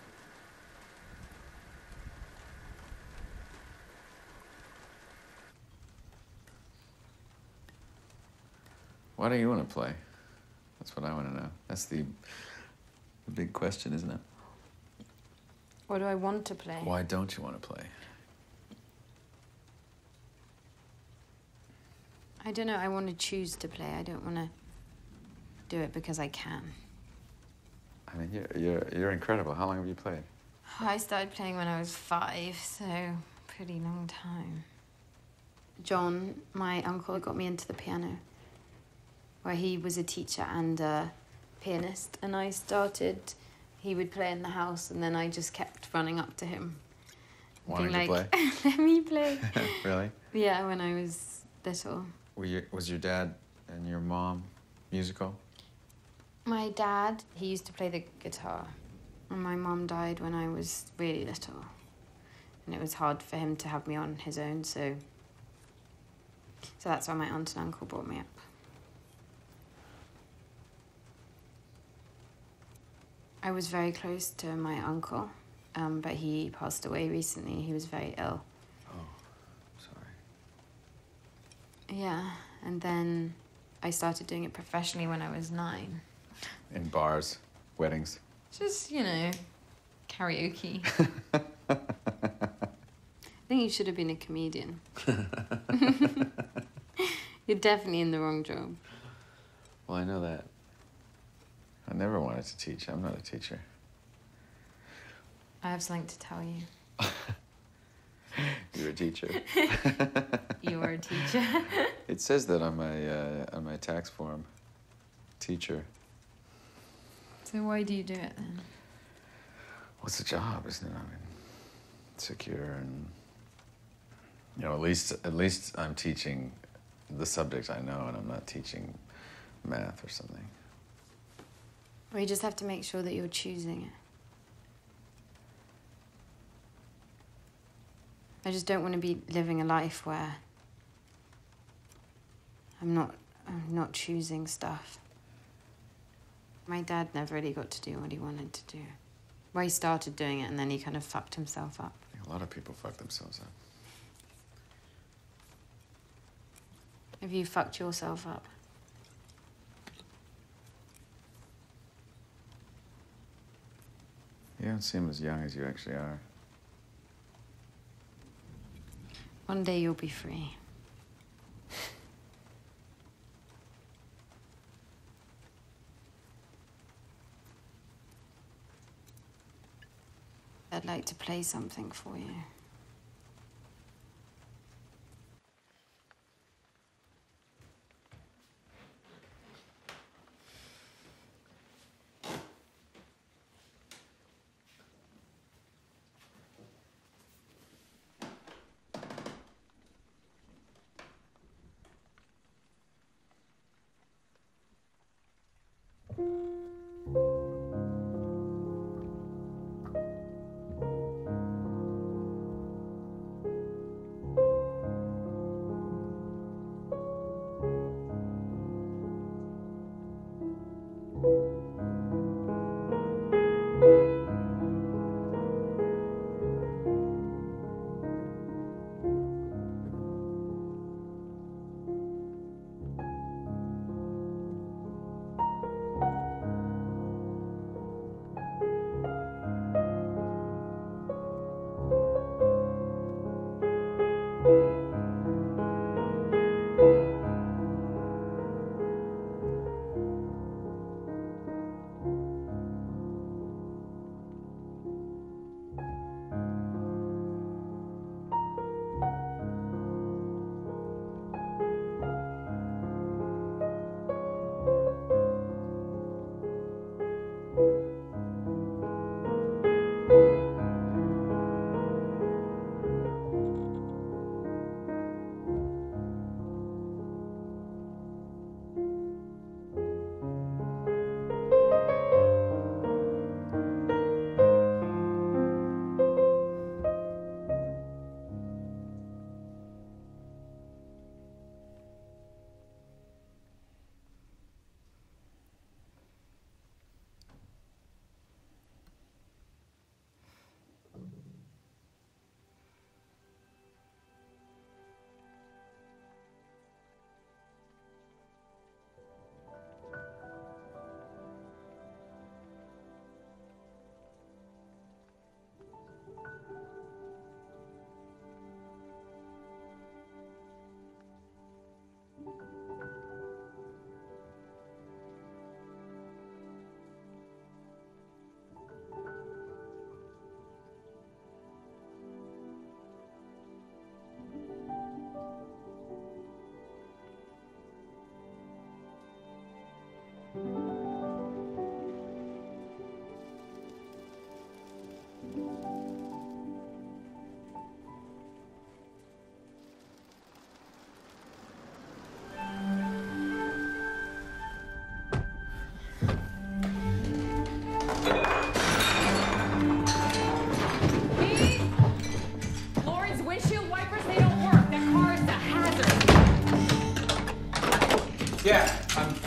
Why do you want to play? That's what I want to know. That's the, the big question, isn't it? What do I want to play? Why don't you want to play? I don't know. I want to choose to play. I don't want to do it because I can. I mean, you're, you're, you're incredible. How long have you played? I started playing when I was five, so pretty long time. John, my uncle, got me into the piano, where he was a teacher and a pianist, and I started, he would play in the house, and then I just kept running up to him. Wanting being to like, play? Let me play. Really? Yeah, when I was little. Were you, was your dad and your mom musical? My dad, he used to play the guitar, and my mom died when I was really little. And it was hard for him to have me on his own, so... So that's why my aunt and uncle brought me up. I was very close to my uncle, um, but he passed away recently. He was very ill. Oh, sorry. Yeah, and then I started doing it professionally when I was nine. In bars, weddings. Just, you know, karaoke. I think you should have been a comedian. You're definitely in the wrong job. Well, I know that. I never wanted to teach. I'm not a teacher. I have something to tell you. You're a teacher. You're a teacher. It says that on my uh, on my tax form. Teacher. So why do you do it then? What's the job, isn't it? I mean, secure and you know, at least at least I'm teaching the subject I know, and I'm not teaching math or something. Or you just have to make sure that you're choosing it. I just don't want to be living a life where I'm not I'm not choosing stuff. My dad never really got to do what he wanted to do. Well, he started doing it and then he kind of fucked himself up. I think a lot of people fuck themselves up. Have you fucked yourself up? You don't seem as young as you actually are. One day you'll be free. I'd like to play something for you.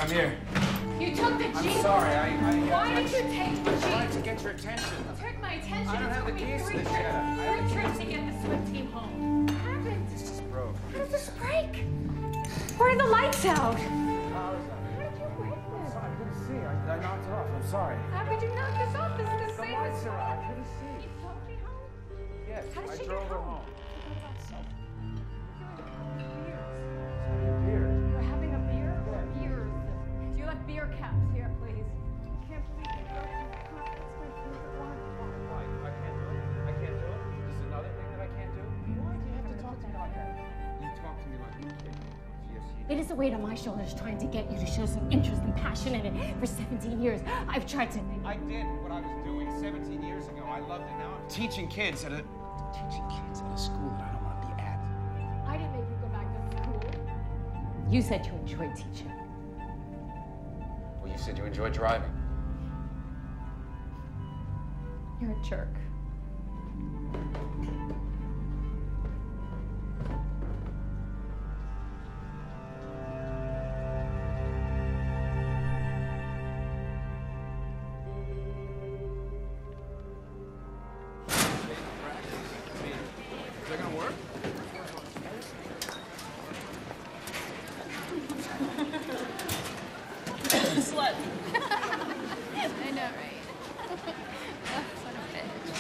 I'm here. You took the Jeep. I'm sorry. I. I Why I, did you take the I Jeep? tried to get your attention. Took my attention. I don't It have took the me keys to three the trips, jet. I have three the trips keys. to get the swim team home. What happened? This just broke. How did this break? Where are the lights out? How did you break this? I couldn't see. I, I knocked it off. I'm sorry. How could you knock this off? This is the The safest lights are out. I spot. couldn't see. You took me home? Yes, How did I she drove get her home? home. You're having a beer or beers? Do you like beer caps here, please? I can't believe you got that's my favorite one. Why? I can't do it. I can't do it. This is another thing that I can't do. Why do you have to talk to me like that? You talk to me like a kid. Yes, you It is a weight on my shoulders trying to get you to show some interest and passion in it. For seventeen years, I've tried to. I did what I was doing seventeen years ago. I loved it. Now I'm teaching kids at a teaching kids at a school that I don't want to be at. I didn't make you go back to school. You said you enjoyed teaching. Well, you said you enjoyed driving. You're a jerk. Is that gonna work? Slut. I know, right? Oh, what a bitch.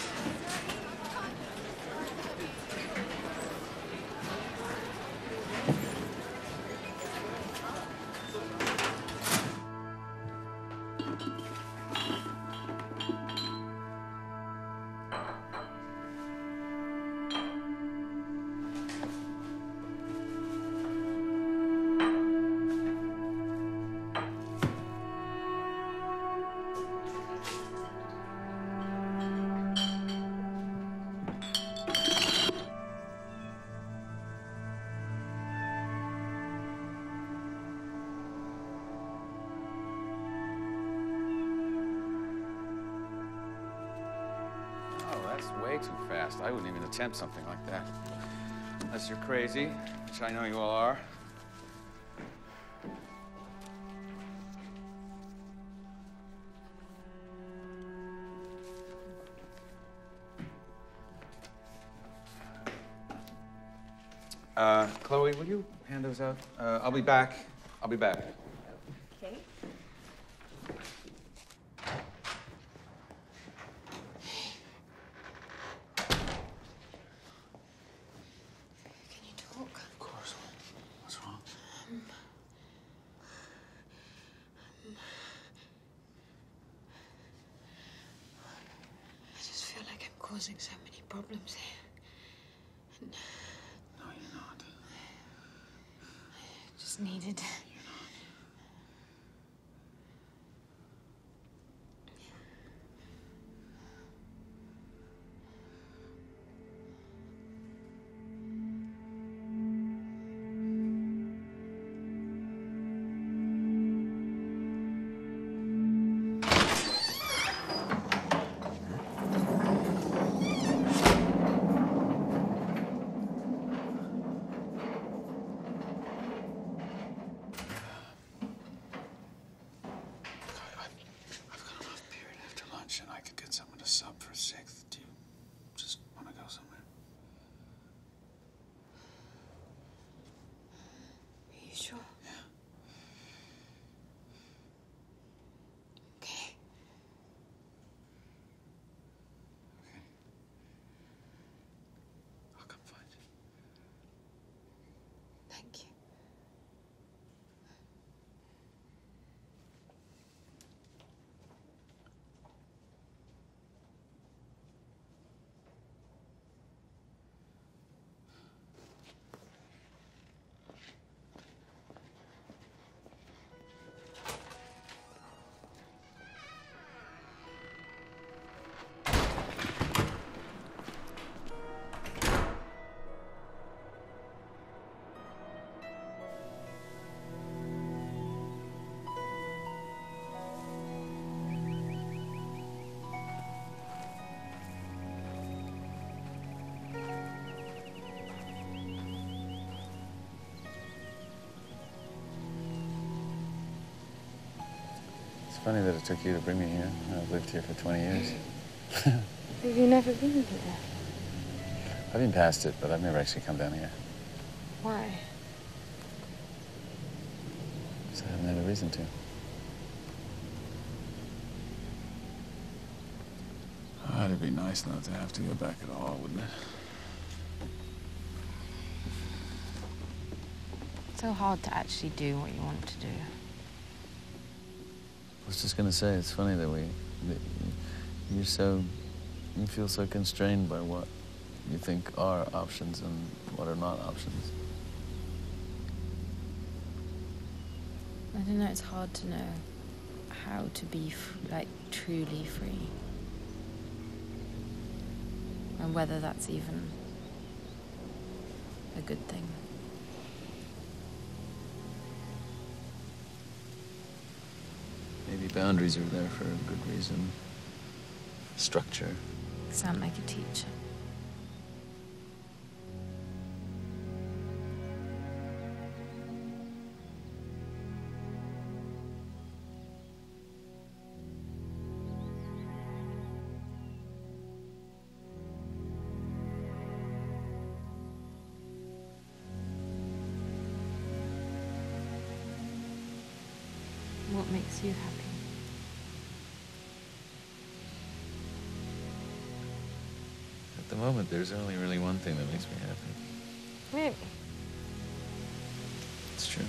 Oh, that's way too fast. I wouldn't even attempt something like that. Unless you're crazy, which I know you all are. Uh, Chloe, will you hand those out? Uh, I'll be back. I'll be back. Okay. Can you talk? Of course. What's wrong? Um, um, I just feel like I'm causing so many problems here. And No, you're not. I just needed. And I could get someone to sub for sixth. Do you just want to go somewhere? Are you sure? Yeah. Okay. Okay. I'll come find you. Thank you. It's funny that it took you to bring me here. I've lived here for twenty years. Have you never been here? I've been past it, but I've never actually come down here. Why? So I haven't had a reason to. Oh, it'd be nice not to have to go back at all, wouldn't it? It's so hard to actually do what you want to do. I was just gonna say, it's funny that we, that you're so, you feel so constrained by what you think are options and what are not options. I don't know, it's hard to know how to be, f like, truly free. And whether that's even a good thing. Maybe boundaries are there for a good reason. Structure. You sound like a teacher. What makes you happy? At the moment, there's only really one thing that makes me happy. Really? It's true.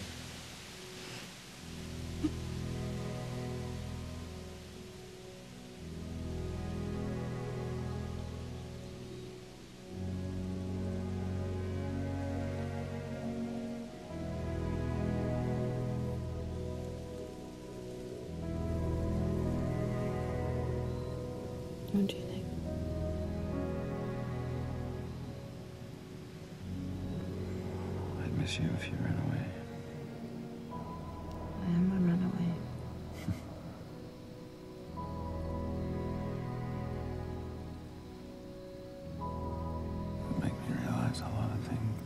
What do you think? I'd miss you if you ran away. I am a runaway. It make me realize a lot of things.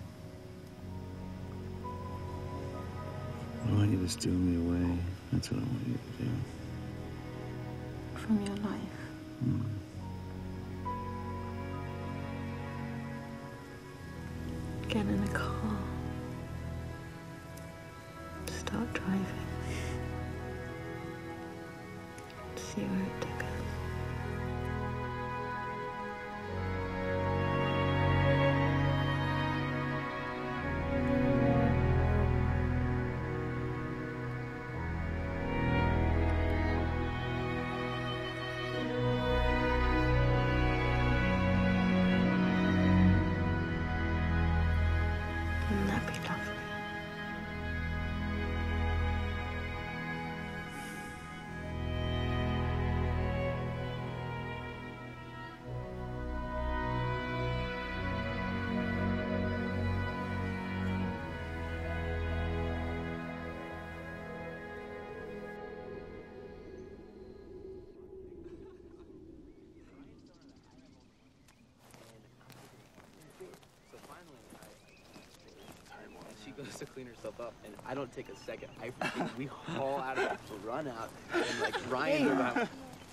I want you to steal me away. That's what I want you to do. From your life. Mm. Get in a car. Start driving. See where it takes us. Wouldn't that be lovely? So finally, she goes to clean herself up, and I don't take a second. I freaking, we haul out of it, run out, and like Ryan about.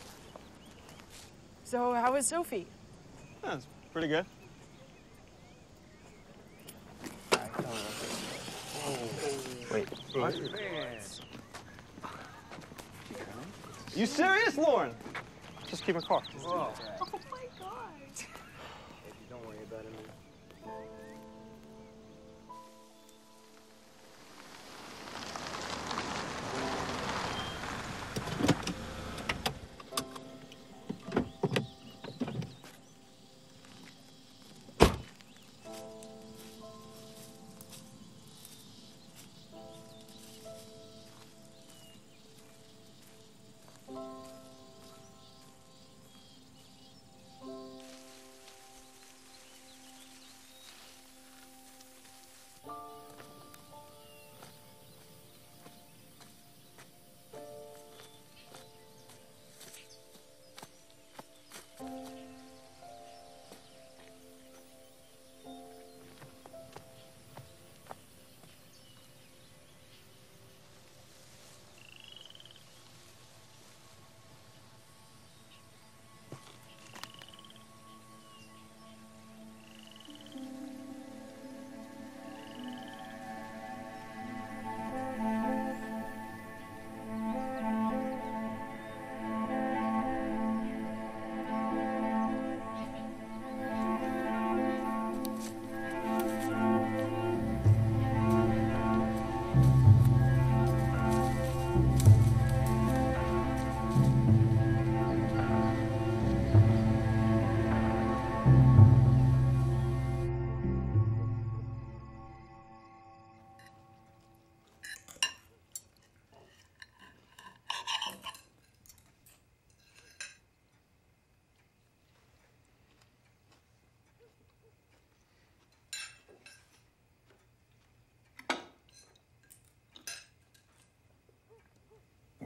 So how was Sophie? Yeah, it's pretty good. Wait. What? You serious, Lauren? Just keep her car. Whoa. Oh my God. If you don't worry about it.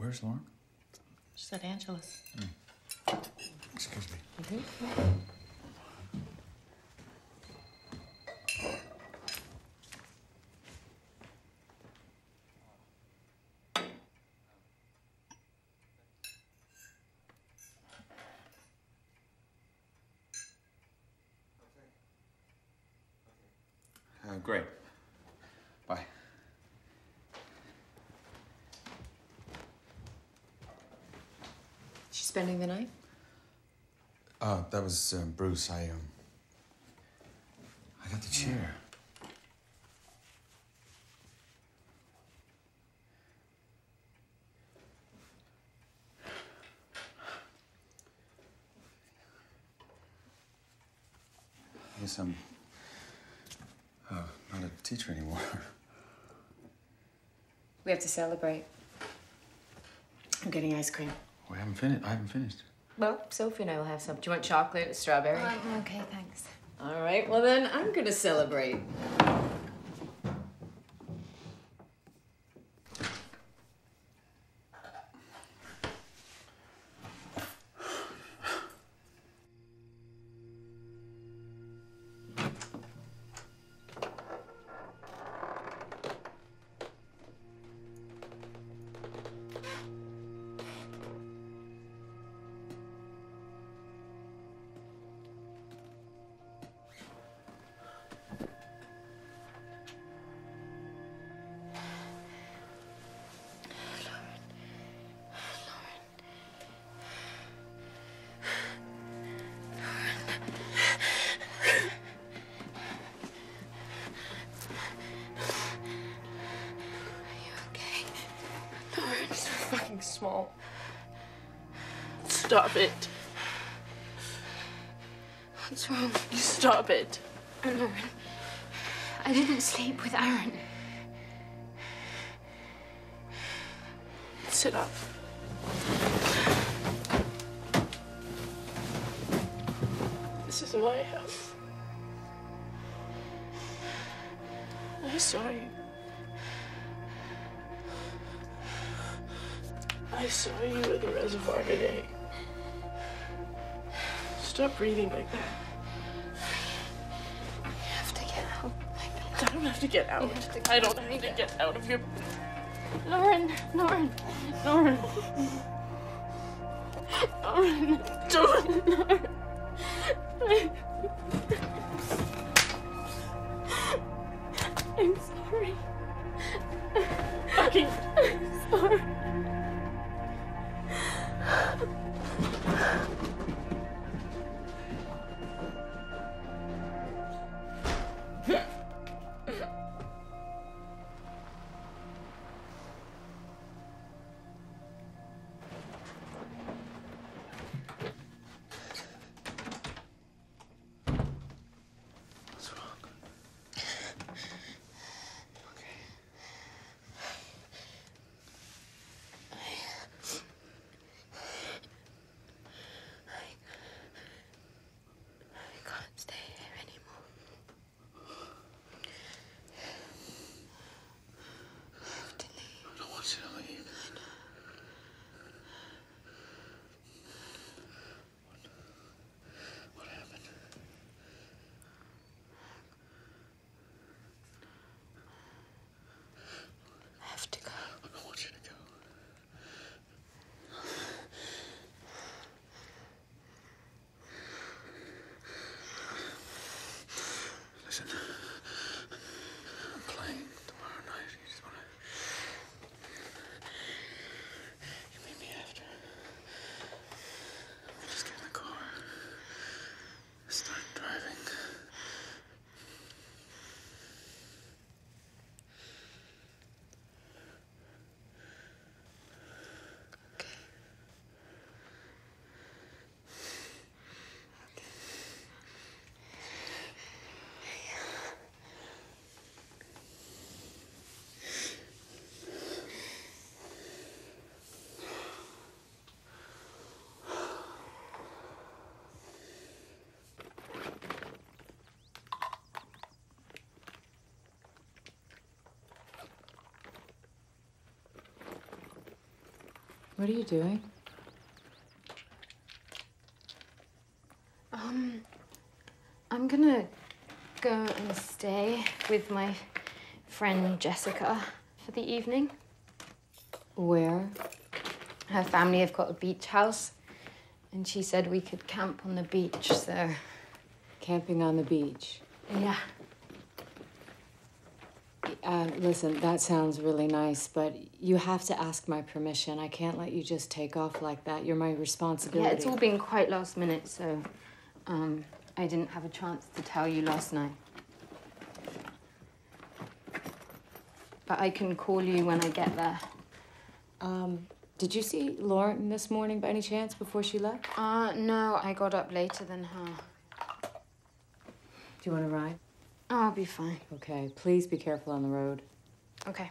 Where's Lauren? She's at Angela's. Mm. Excuse me. Mm-hmm. Uh, great. Bye. She's spending the night? Uh, that was um, Bruce. I, um... I got the chair. I guess I'm... Uh, not a teacher anymore. We have to celebrate. I'm getting ice cream. We haven't finished. I haven't finished. Well, Sophie and I will have some. Do you want chocolate or strawberry? Um, okay, thanks. All right, well then, I'm gonna celebrate. Small. Stop it. What's wrong? Stop it. Lauren, I didn't sleep with Aaron. Sit up. This is my house. I saw you. I saw you at the reservoir today. Stop breathing like that. You have to get out. I don't have to get out. I don't have to get out of your... Lauren, Lauren, Lauren. Lauren, don't. Lauren. I'm sorry. Fucking... I'm sorry. What are you doing? Um, I'm gonna go and stay with my friend Jessica for the evening. Where? Her family have got a beach house, and she said we could camp on the beach, so... Camping on the beach? Yeah. Uh, listen, that sounds really nice, but you have to ask my permission. I can't let you just take off like that. You're my responsibility. Yeah, it's all been quite last minute, so um, I didn't have a chance to tell you last night. But I can call you when I get there. Um, did you see Lauren this morning by any chance before she left? Uh, no, I got up later than her. Do you want to ride? Oh, I'll be fine. Okay, please be careful on the road. Okay.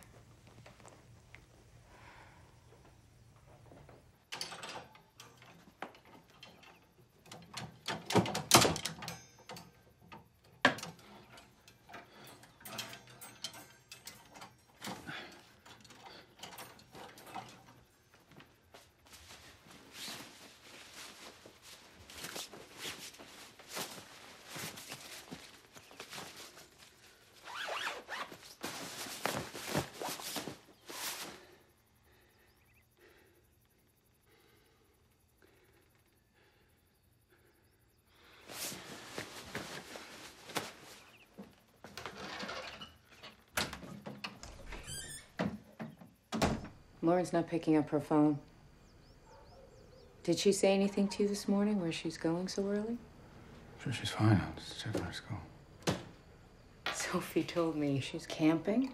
Lauren's not picking up her phone. Did she say anything to you this morning where she's going so early? I'm sure she's fine. I'll just check on her school. Sophie told me she's camping.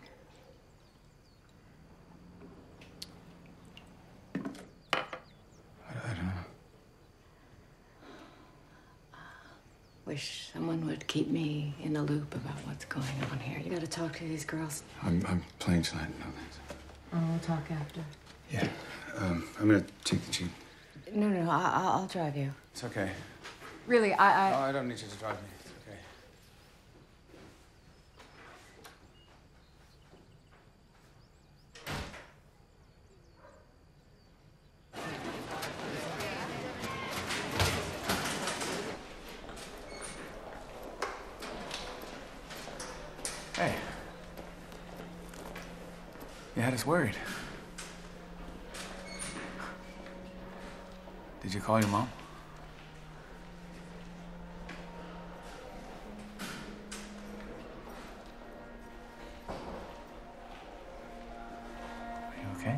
I, I don't know. Wish someone would keep me in the loop about what's going on here. You gotta talk to these girls. I'm, I'm playing tonight. No thanks. Oh, we'll talk after. Yeah. Um, I'm gonna take the Jeep. No, no, no, I, I'll drive you. It's okay. Really, I, I... No, I don't need you to drive me. It's okay. Hey. You had us worried. Did you call your mom? Are you okay?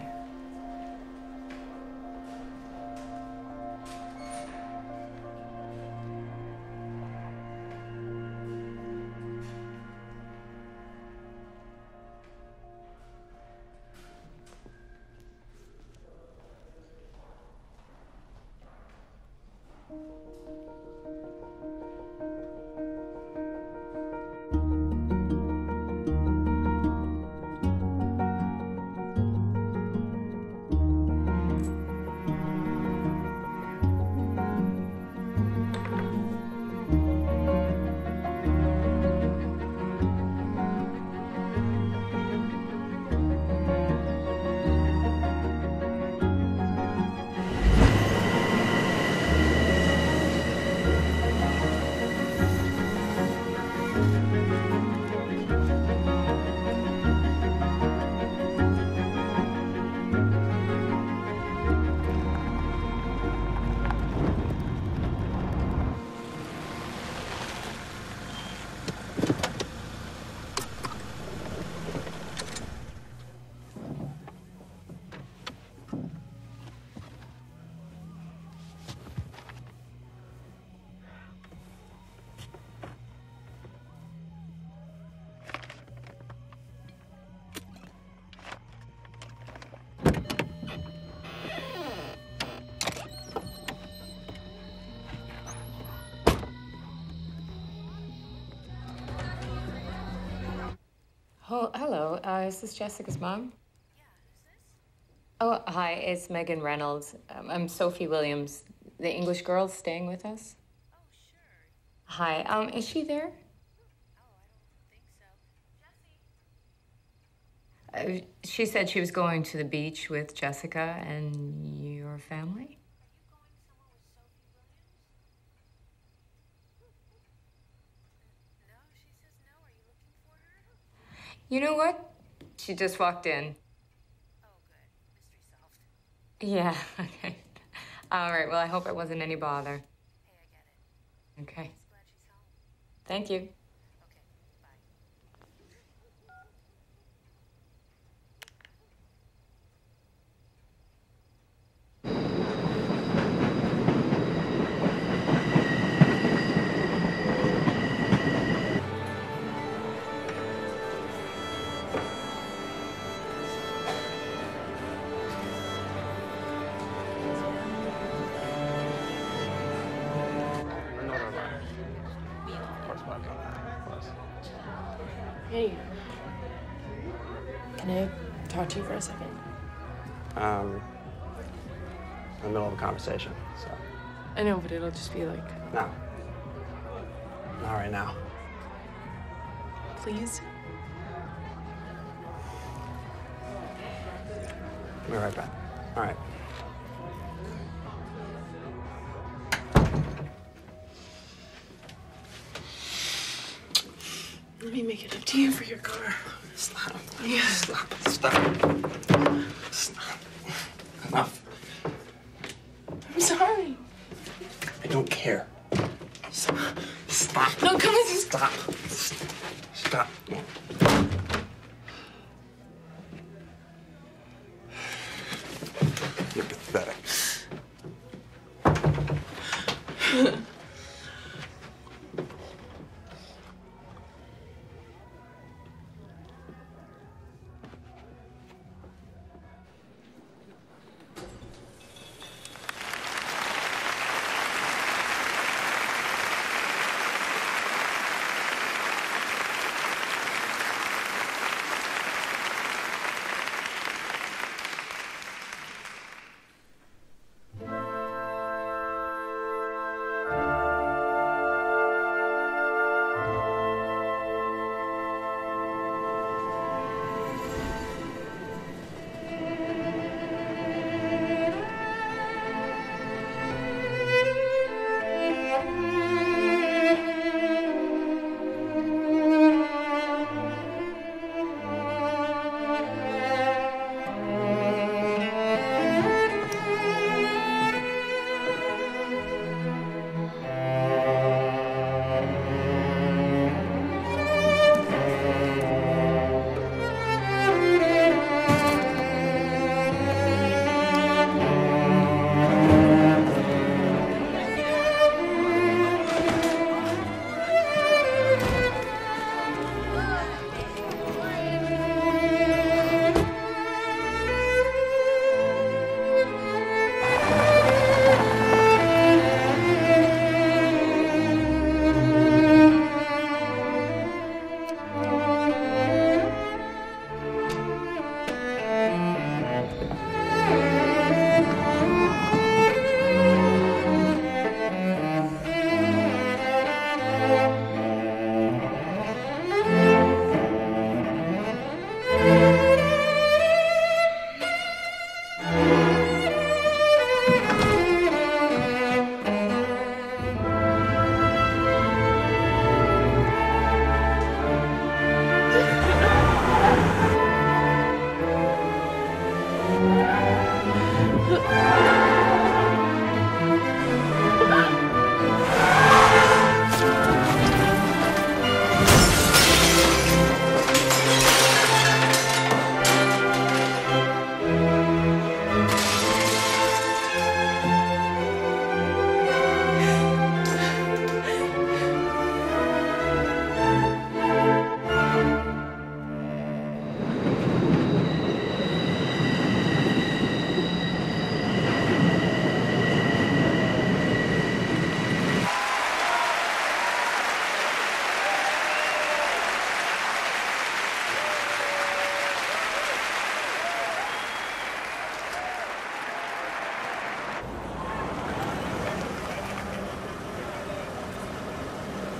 Oh, hello. Uh, is this Jessica's mom? Yeah, who's this? Oh, hi. It's Megan Reynolds. Um, I'm Sophie Williams. The English girl's staying with us. Oh, sure. Hi. Um, is she there? Uh, she said she was going to the beach with Jessica and your family. You know what? She just walked in. Oh, good. Mystery solved. Yeah, okay. All right, well, I hope it wasn't any bother. Hey, I get it. Okay. Just glad she's home. Thank you. Okay, bye. Hey. Can I talk to you for a second? Um, in the middle of a conversation, so. I know, but it'll just be like... No. Not right now. Please? I'll be right back. All right. Let me make it up to you for your car. Stop. Yeah. Stop. Stop. Stop. Enough. I'm sorry. I don't care. Stop. Stop. No, come with me. Stop. Stop. You're pathetic.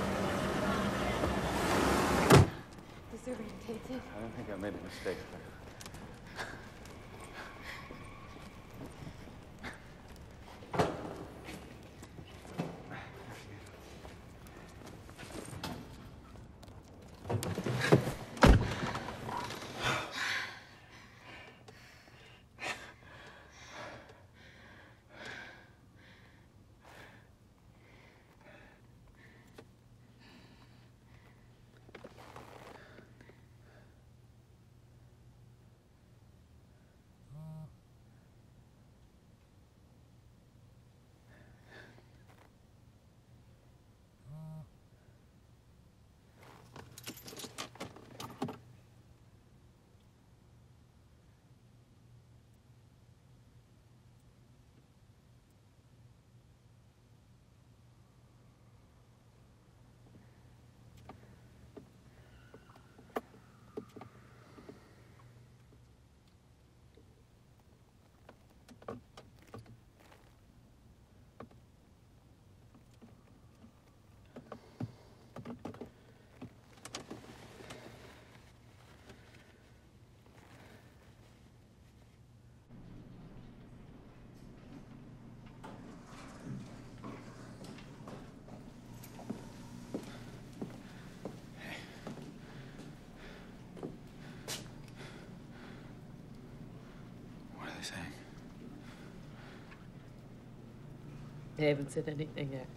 I don't think I made a mistake there. They haven't said anything yet.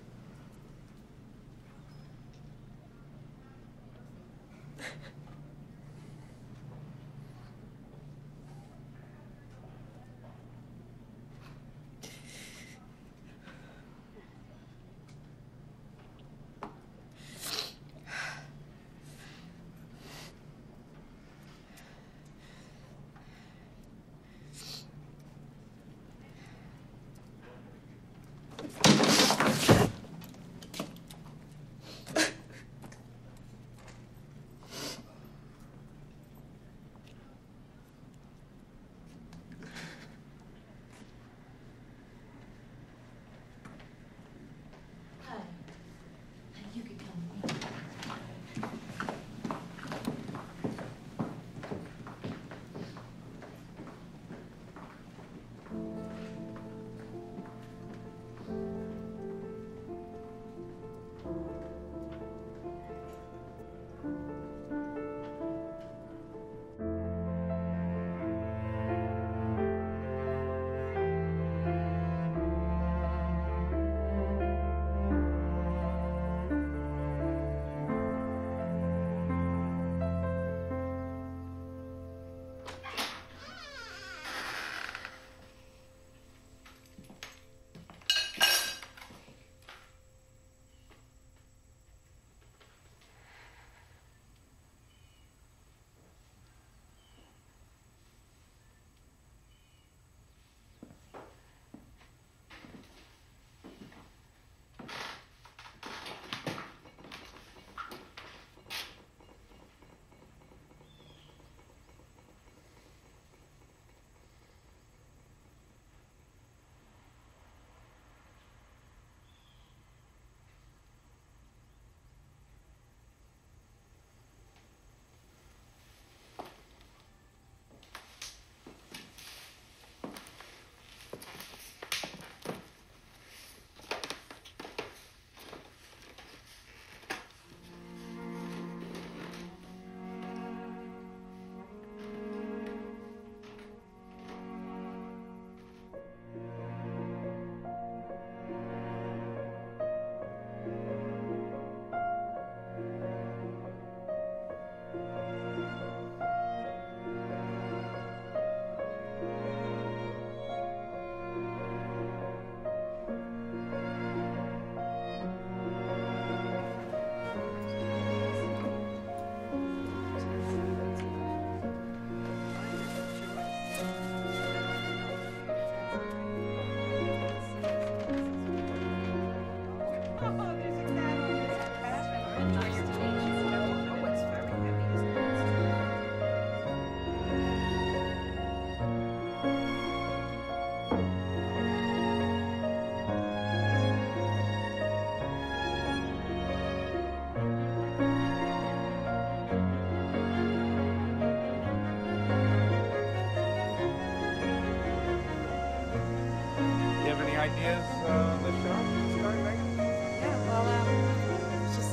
Ideas uh, on the show? Sorry, Megan? Yeah, well, um, just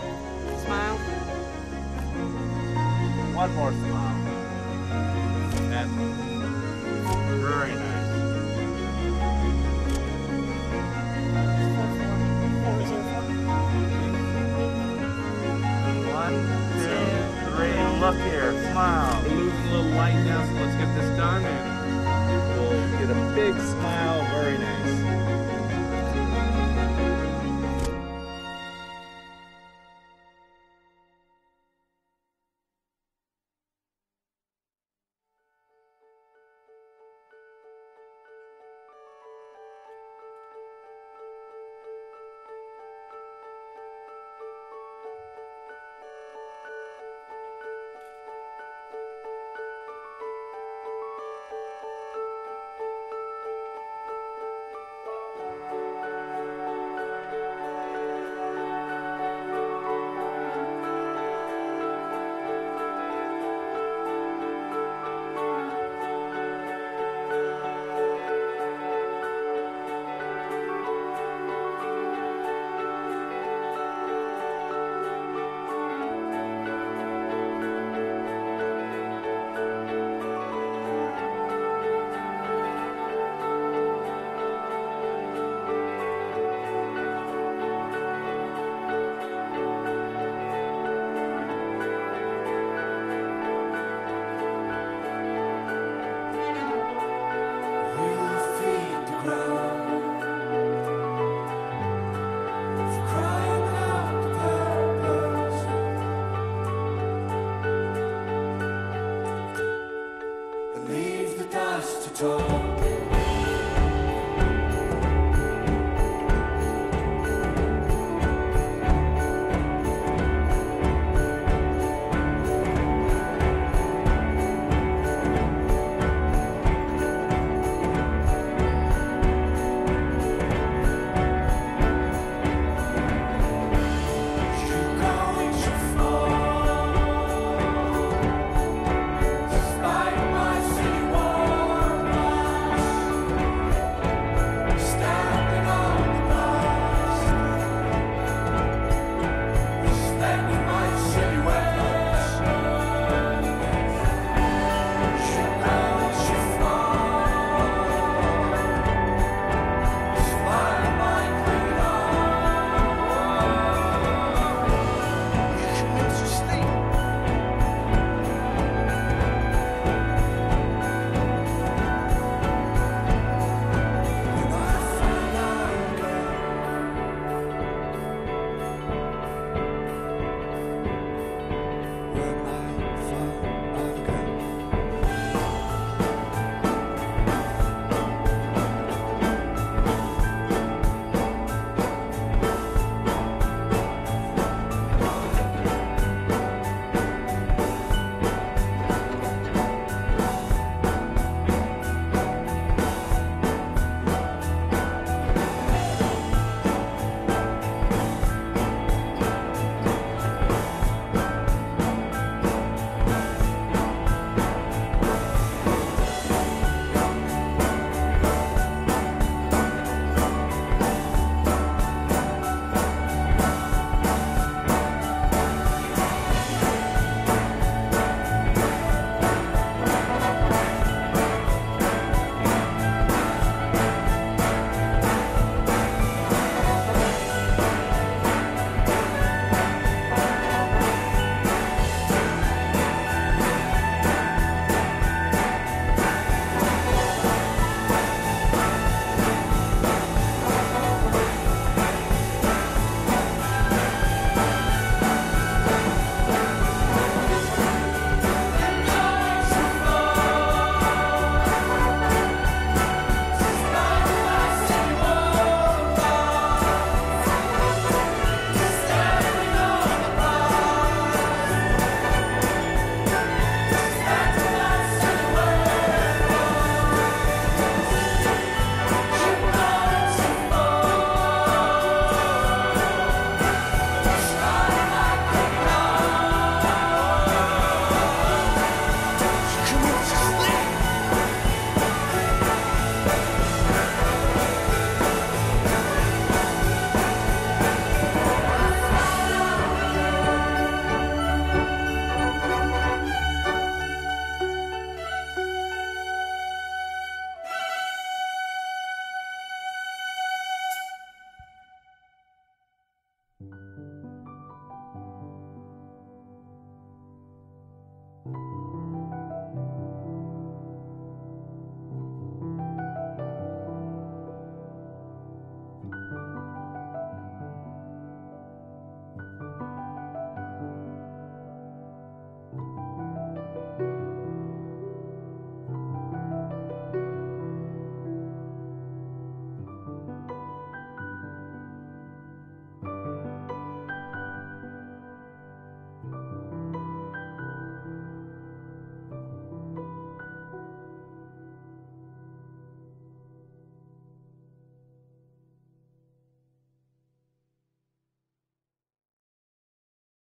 smile. One more smile. That's very nice. One, two, three. Look here. Smile. We're losing a little light now, so let's get this done and we'll get a big smile. Very nice. told